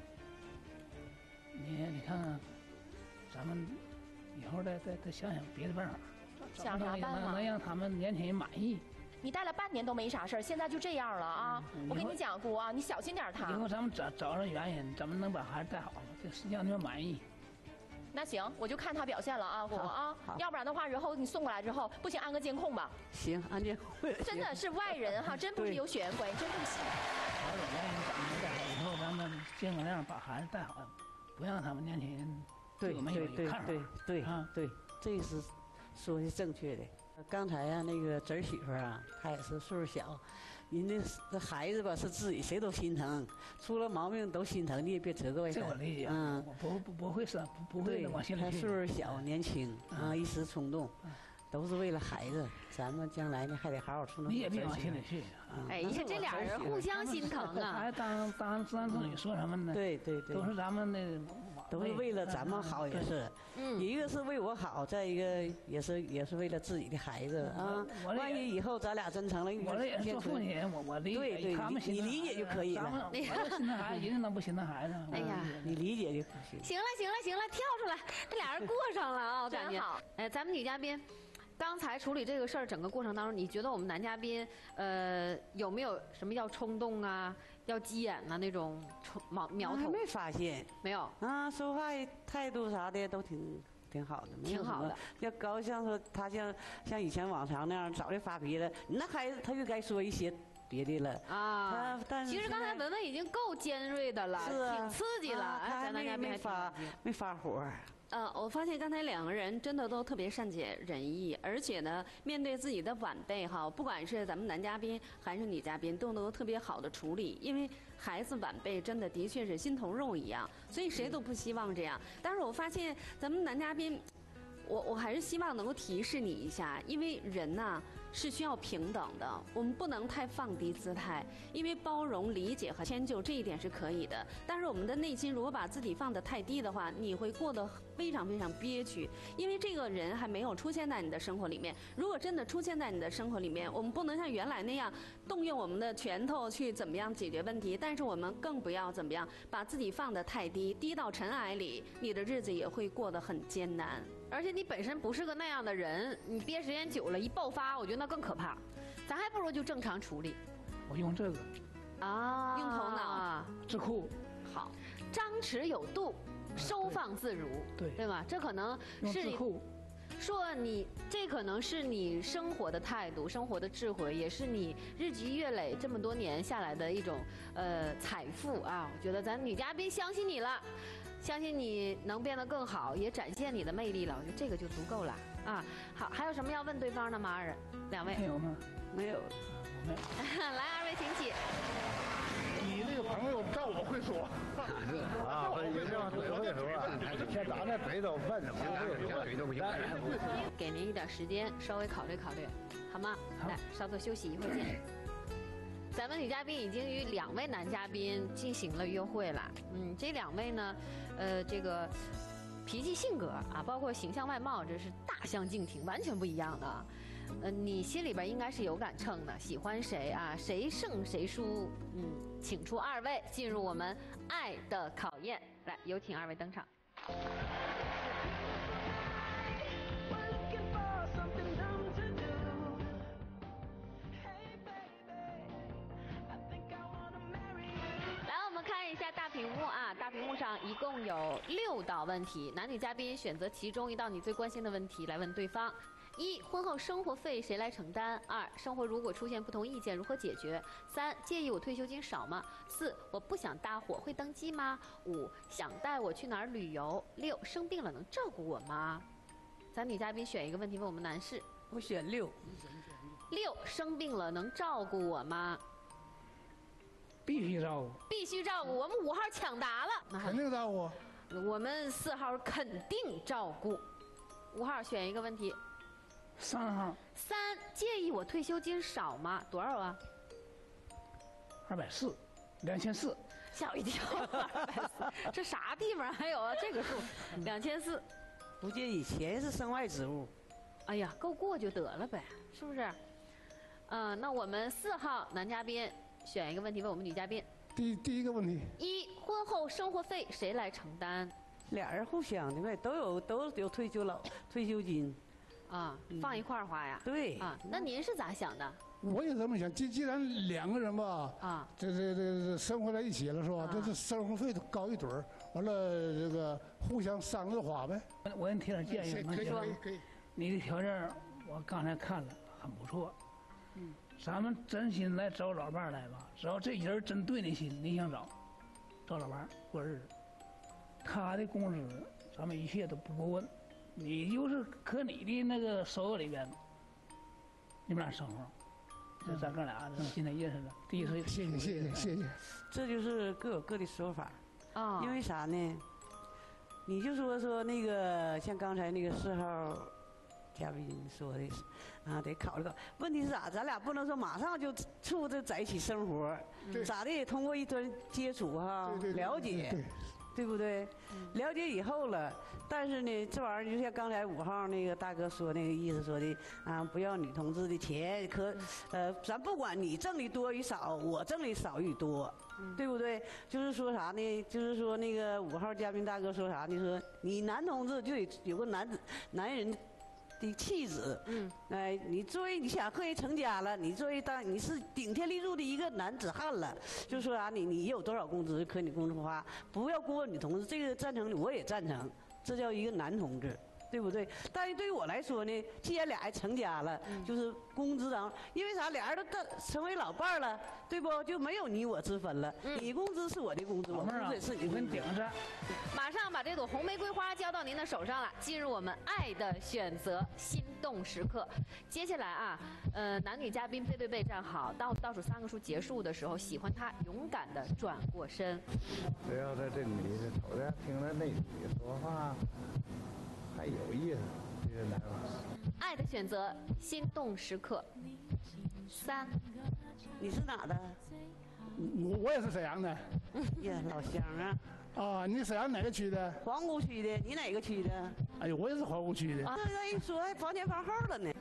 你看看，咱们以后再想想别的办法， 想啥办法能让他们年轻人满意。 你带了半年都没啥事儿，现在就这样了啊！我跟你讲，姑啊，你小心点他。 以后咱们找着原因，怎么能把孩子带好了？这让他们满意。 那行，我就看他表现了啊，姑啊，要不然的话，日后你送过来之后，不行，安个监控吧。 行，安监控。 真的是外人哈，真不是有血缘关系，真对不起。 找找原因，怎么能带好？以后咱们尽量把孩子带好，不让他们年轻人对我们有看法。 对，这是说的正确的。刚才呀，那个侄媳妇啊，她也是岁数小，人家这孩子吧是自己，谁都心疼，出了毛病都心疼，你也别责怪他。 这我理解，我不会是不会的往心里去。 他岁数小，年轻啊，一时冲动，都是为了孩子。咱们将来呢，还得好好处。 你也别往心里去。 哎呀，这俩人互相心疼啊！ 还当自己说什么呢？ 对， 都是咱们的。 都是为了咱们好，也是，一个是为我好，再一个也是为了自己的孩子啊。万一以后咱俩真成了， 我这也是做父亲，我理解， 对， 他们你理解就可以了。 我心疼孩子，人能不心疼孩子？ 哎呀， 你理解就行。 行了，跳出来，这俩人过上了啊，我感觉。哎，咱们女嘉宾。刚才处理这个事儿，整个过程当中，你觉得我们男嘉宾，有没有什么要冲动啊、要急眼呐那种苗头？ 没发现， 没有啊，说话态度啥的都挺好的， 挺好的。 要高像说他像以前往常那样早就发脾气了，那孩子他就该说一些别的了啊。 但是其实刚才文文已经够尖锐的了，挺刺激了， 他还没发火。 我发现刚才两个人真的都特别善解人意，而且呢，面对自己的晚辈哈，不管是咱们男嘉宾还是女嘉宾，都能特别好的处理。因为孩子晚辈真的的确是心头肉一样，所以谁都不希望这样。但是我发现咱们男嘉宾，我还是希望能够提示你一下，因为人呐是需要平等的，我们不能太放低姿态，因为包容、理解和迁就这一点是可以的。但是我们的内心如果把自己放得太低的话，你会过得非常非常憋屈，因为这个人还没有出现在你的生活里面。如果真的出现在你的生活里面，我们不能像原来那样动用我们的拳头去怎么样解决问题，但是我们更不要怎么样把自己放得太低，低到尘埃里，你的日子也会过得很艰难。 而且你本身不是个那样的人，你憋时间久了，一爆发，我觉得那更可怕。咱还不如就正常处理。 我用这个啊， 用头脑智库。 好，张弛有度，收放自如，对吧？这可能是你说你这可能是你生活的态度、生活的智慧，也是你日积月累这么多年下来的一种财富啊！我觉得咱女嘉宾相信你了。相信你能变得更好，也展现你的魅力了，我觉得这个就足够了啊。好，还有什么要问对方的吗？两位？ 没有吗？ 没有。 来，二位请起。 你那个朋友照我会说啊，你这样嘴会说，像咱这嘴都笨， 嘴都不行。 给您一点时间，稍微考虑考虑，好吗？来，稍作休息，一会儿见。 咱们女嘉宾已经与2位男嘉宾进行了约会了。这2位呢，这个脾气、性格啊，包括形象、外貌，这是大相径庭，完全不一样的。你心里边应该是有杆秤的，喜欢谁啊？谁胜谁输？请出2位进入我们爱的考验。来，有请2位登场。看一下大屏幕啊，大屏幕上一共有6道问题，男女嘉宾选择其中1道你最关心的问题来问对方。1. 婚后生活费谁来承担？2. 生活如果出现不同意见如何解决？3. 介意我退休金少吗？4. 我不想搭伙会登记吗？5. 想带我去哪儿旅游？6. 生病了能照顾我吗？咱女嘉宾选一个问题问我们男士。 我选6。 6. 生病了能照顾我吗？ 必须照顾， 必须照顾。我们5号抢答了， 肯定照顾。 我们4号肯定照顾。5号选一个问题。 3号。 3. 介意我退休金少吗？多少啊 ？240， 2400。 吓我一跳，240，这啥地方还有啊？这个数，2400。 不介意，钱是身外之物。 哎呀，够过就得了呗，是不是？那我们4号男嘉宾。选一个问题问我们女嘉宾。 第一个问题 ：1. 婚后生活费谁来承担 ？2人互相的呗，都有退休金， 啊，放一块儿花呀？ 对啊，那您是咋想的？ 我也这么想，既然2个人吧，啊，这生活在一起了是吧？这生活费都高一堆儿，完了这个互相商着花呗。 我给你提点建议， 可以。 你的条件我刚才看了，很不错。咱们真心来找老伴儿来吧，只要这人真对你心，你想找老伴儿过日子，他的工资咱们一切都不过问，你就是搁你的那个收入里边，你们俩生活，这咱哥俩现在认识了，第一次。 谢谢。 这就是各有各的说法啊，因为啥呢？你就说那个像刚才那个4号嘉宾说的啊，得考虑考虑。问题是啥？咱俩不能说马上就在一起生活，咋的也通过一段接触哈，了解，对不对？了解以后了，但是呢，这玩意儿就像刚才5号那个大哥说那个意思说的啊，不要女同志的钱，咱不管你挣的多与少，我挣的少与多，对不对？就是说啥呢？就是说那个5号嘉宾大哥说啥呢？说你男同志就得有个男人的气质，你作为你想和人成家了，你作为你是顶天立柱的一个男子汉了，就说啥你有多少工资可你工资花，不要过问女同志，这个赞成的我也赞成，这叫一个男同志。对不对？但是对于我来说呢，既然俩人成家了，就是工资上，因为啥？俩人都成为老伴儿了，对不？就没有你我之分了。你工资是我的工资，我工资也是你的工资。 顶着。 马上把这朵红玫瑰花交到您的手上了，进入我们爱的选择心动时刻。接下来啊，男女嘉宾背对背站好，倒数3个数结束的时候，喜欢他勇敢的转过身。 只要在这女的瞅着听着那女的说话。还有意思，这个男的。 爱的选择，心动时刻。3， 你是哪的？ 我也是沈阳的。 呀，老乡啊！ 啊，你沈阳哪个区的？ 皇姑区的，你哪个区的？ 哎呦，我也是皇姑区的。 这一说还房前房后了呢。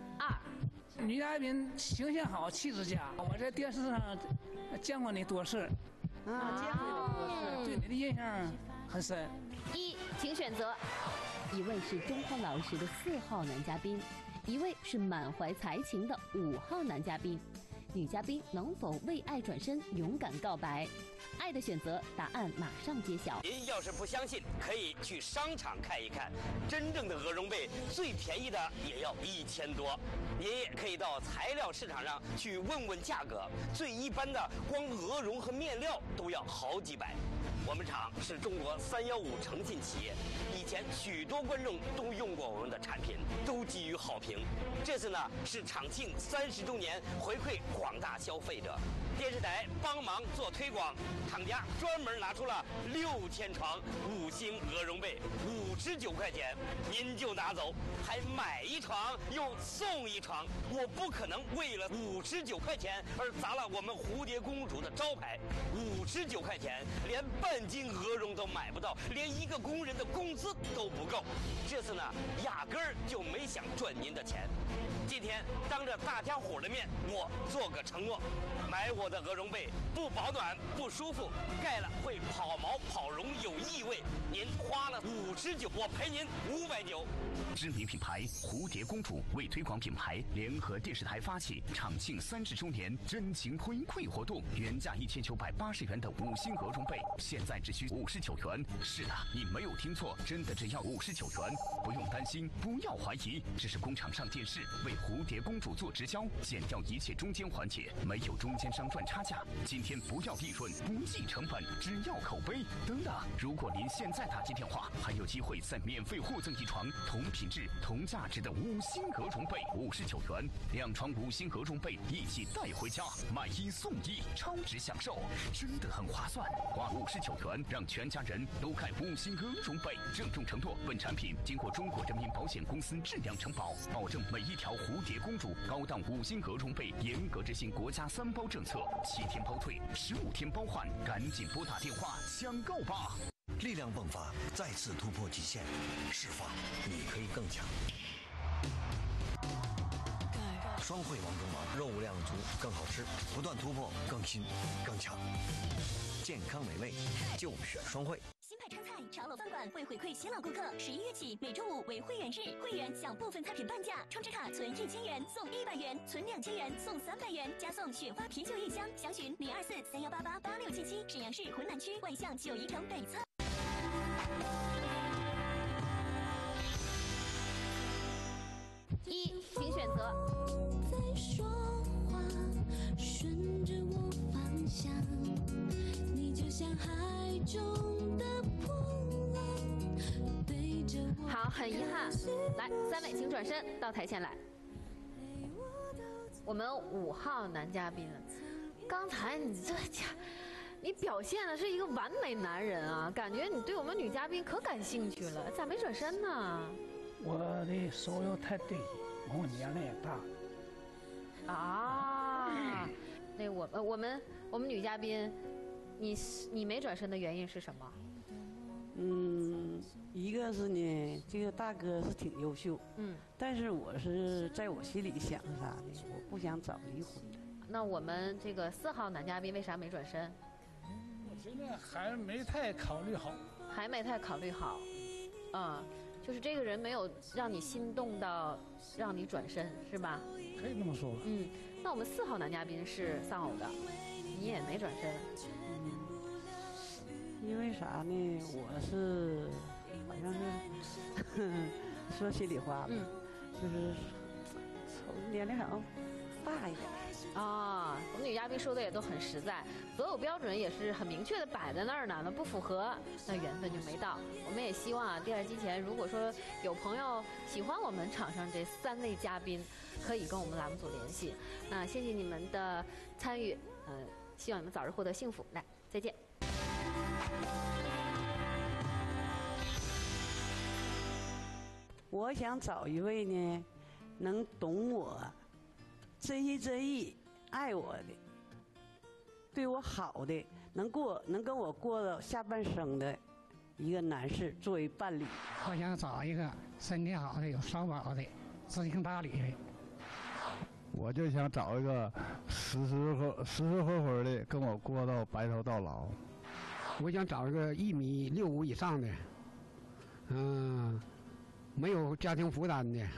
2， 女嘉宾形象好，气质佳。我在电视上见过你多次。 啊，见过你多次， 对你的印象很深。 1，请选择。 一位是忠厚老实的4号男嘉宾，一位是满怀才情的5号男嘉宾。女嘉宾能否为爱转身，勇敢告白？爱的选择，答案马上揭晓。 您要是不相信，可以去商场看一看，真正的鹅绒被最便宜的也要1000多。您也可以到材料市场上去问问价格，最一般的光鹅绒和面料都要好几百。我们厂是中国315诚信企业，以前许多观众都用过我们的产品，都给予好评。这次呢是厂庆30周年，回馈广大消费者。 电视台帮忙做推广，厂家专门拿出了6000床5星鹅绒被，59块钱，您就拿走，还买一床又送一床。我不可能为了59块钱而砸了我们蝴蝶公主的招牌。59块钱，连半斤鹅绒都买不到，连一个工人的工资都不够。这次呢，压根儿就没想赚您的钱。今天当着大家伙的面，我做个承诺，买我的鹅绒被不保暖不舒服，盖了会跑毛跑绒有异味。您花了59，我赔您590。 知名品牌蝴蝶公主为推广品牌，联合电视台发起厂庆30周年真情回馈活动，原价1980元的5星鹅绒被，现在只需59元。是的，你没有听错，真的只要59元。不用担心，不要怀疑，这是工厂上电视为蝴蝶公主做直销，减掉一切中间环节，没有中间商赚差价。今天不要利润，不计成本，只要口碑。等等，如果您现在打进电话，还有机会再免费获赠一床同品质、同价值的5星鹅绒被，59元，2床5星鹅绒被一起带回家，买1送1，超值享受，真的很划算。花59元，让全家人都盖5星鹅绒被，郑重承诺，本产品经过中国人民保险公司质量承保，保证每一条蝴蝶公主高档5星鹅绒被严格执行国家3包政策，7天包退，15天包换，赶紧拨打电话抢购吧！ 力量迸发，再次突破极限，释放你可以更强。双汇王中王，肉量足，更好吃，不断突破，更新更强，健康美味就选双汇。 新派川菜潮楼饭馆为回馈新老顾客，11月起每周5为会员日，会员享部分菜品半价，充值卡存1000元送100元，存2000元送300元，加送雪花啤酒1箱。详询02431888677，沈阳市浑南区万象9宜城北侧。 1，请选择。 在说话，顺着我方向，你就像海中的波浪，对着我。 好，很遗憾，来，3位请转身到台前来。我们5号男嘉宾，刚才你这家，你表现的是一个完美男人啊，感觉你对我们女嘉宾可感兴趣了，咋没转身呢？ 我的手又太对，我年龄也大。 啊，那我们女嘉宾，你没转身的原因是什么？ 一个是呢，这个大哥是挺优秀，但是我是在我心里想啥呢？我不想找离婚的。 那我们这个4号男嘉宾为啥没转身？ 我现在还没太考虑好。 还没太考虑好，就是这个人没有让你心动到让你转身，是吧？ 可以这么说吧。 那我们4号男嘉宾是丧偶的，你也没转身。 因为啥呢？我是好像是说心里话吧，就是年龄好像大一点。 啊，我们女嘉宾说的也都很实在，择偶标准也是很明确的摆在那儿呢，那不符合，那缘分就没到。我们也希望啊，第2季前如果说有朋友喜欢我们场上这3位嘉宾，可以跟我们栏目组联系。那谢谢你们的参与，希望你们早日获得幸福。来，再见。 我想找一位呢，能懂我、真心真意爱我的、对我好的，能跟我过到下半生的一个男士作为伴侣。 我想找一个身体好的、有双保的、知情达理的。 我就想找一个实实惠惠的，跟我过到白头到老。 我想找一个1.65米以上的，没有家庭负担的。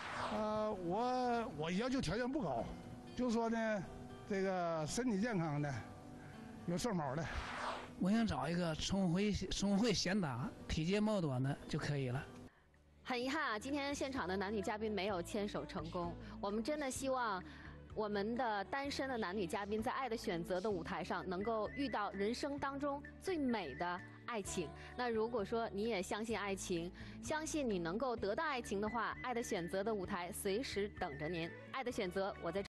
我要求条件不高，就说呢，这个身体健康的，有双保的。 我想找一个聪慧贤达、体贴貌短的就可以了。 很遗憾啊，今天现场的男女嘉宾没有牵手成功。我们真的希望我们的单身的男女嘉宾在《爱的选择》的舞台上能够遇到人生当中最美的爱情。那如果说你也相信爱情，相信你能够得到爱情的话，《爱的选择》的舞台随时等着您。《爱的选择》，我在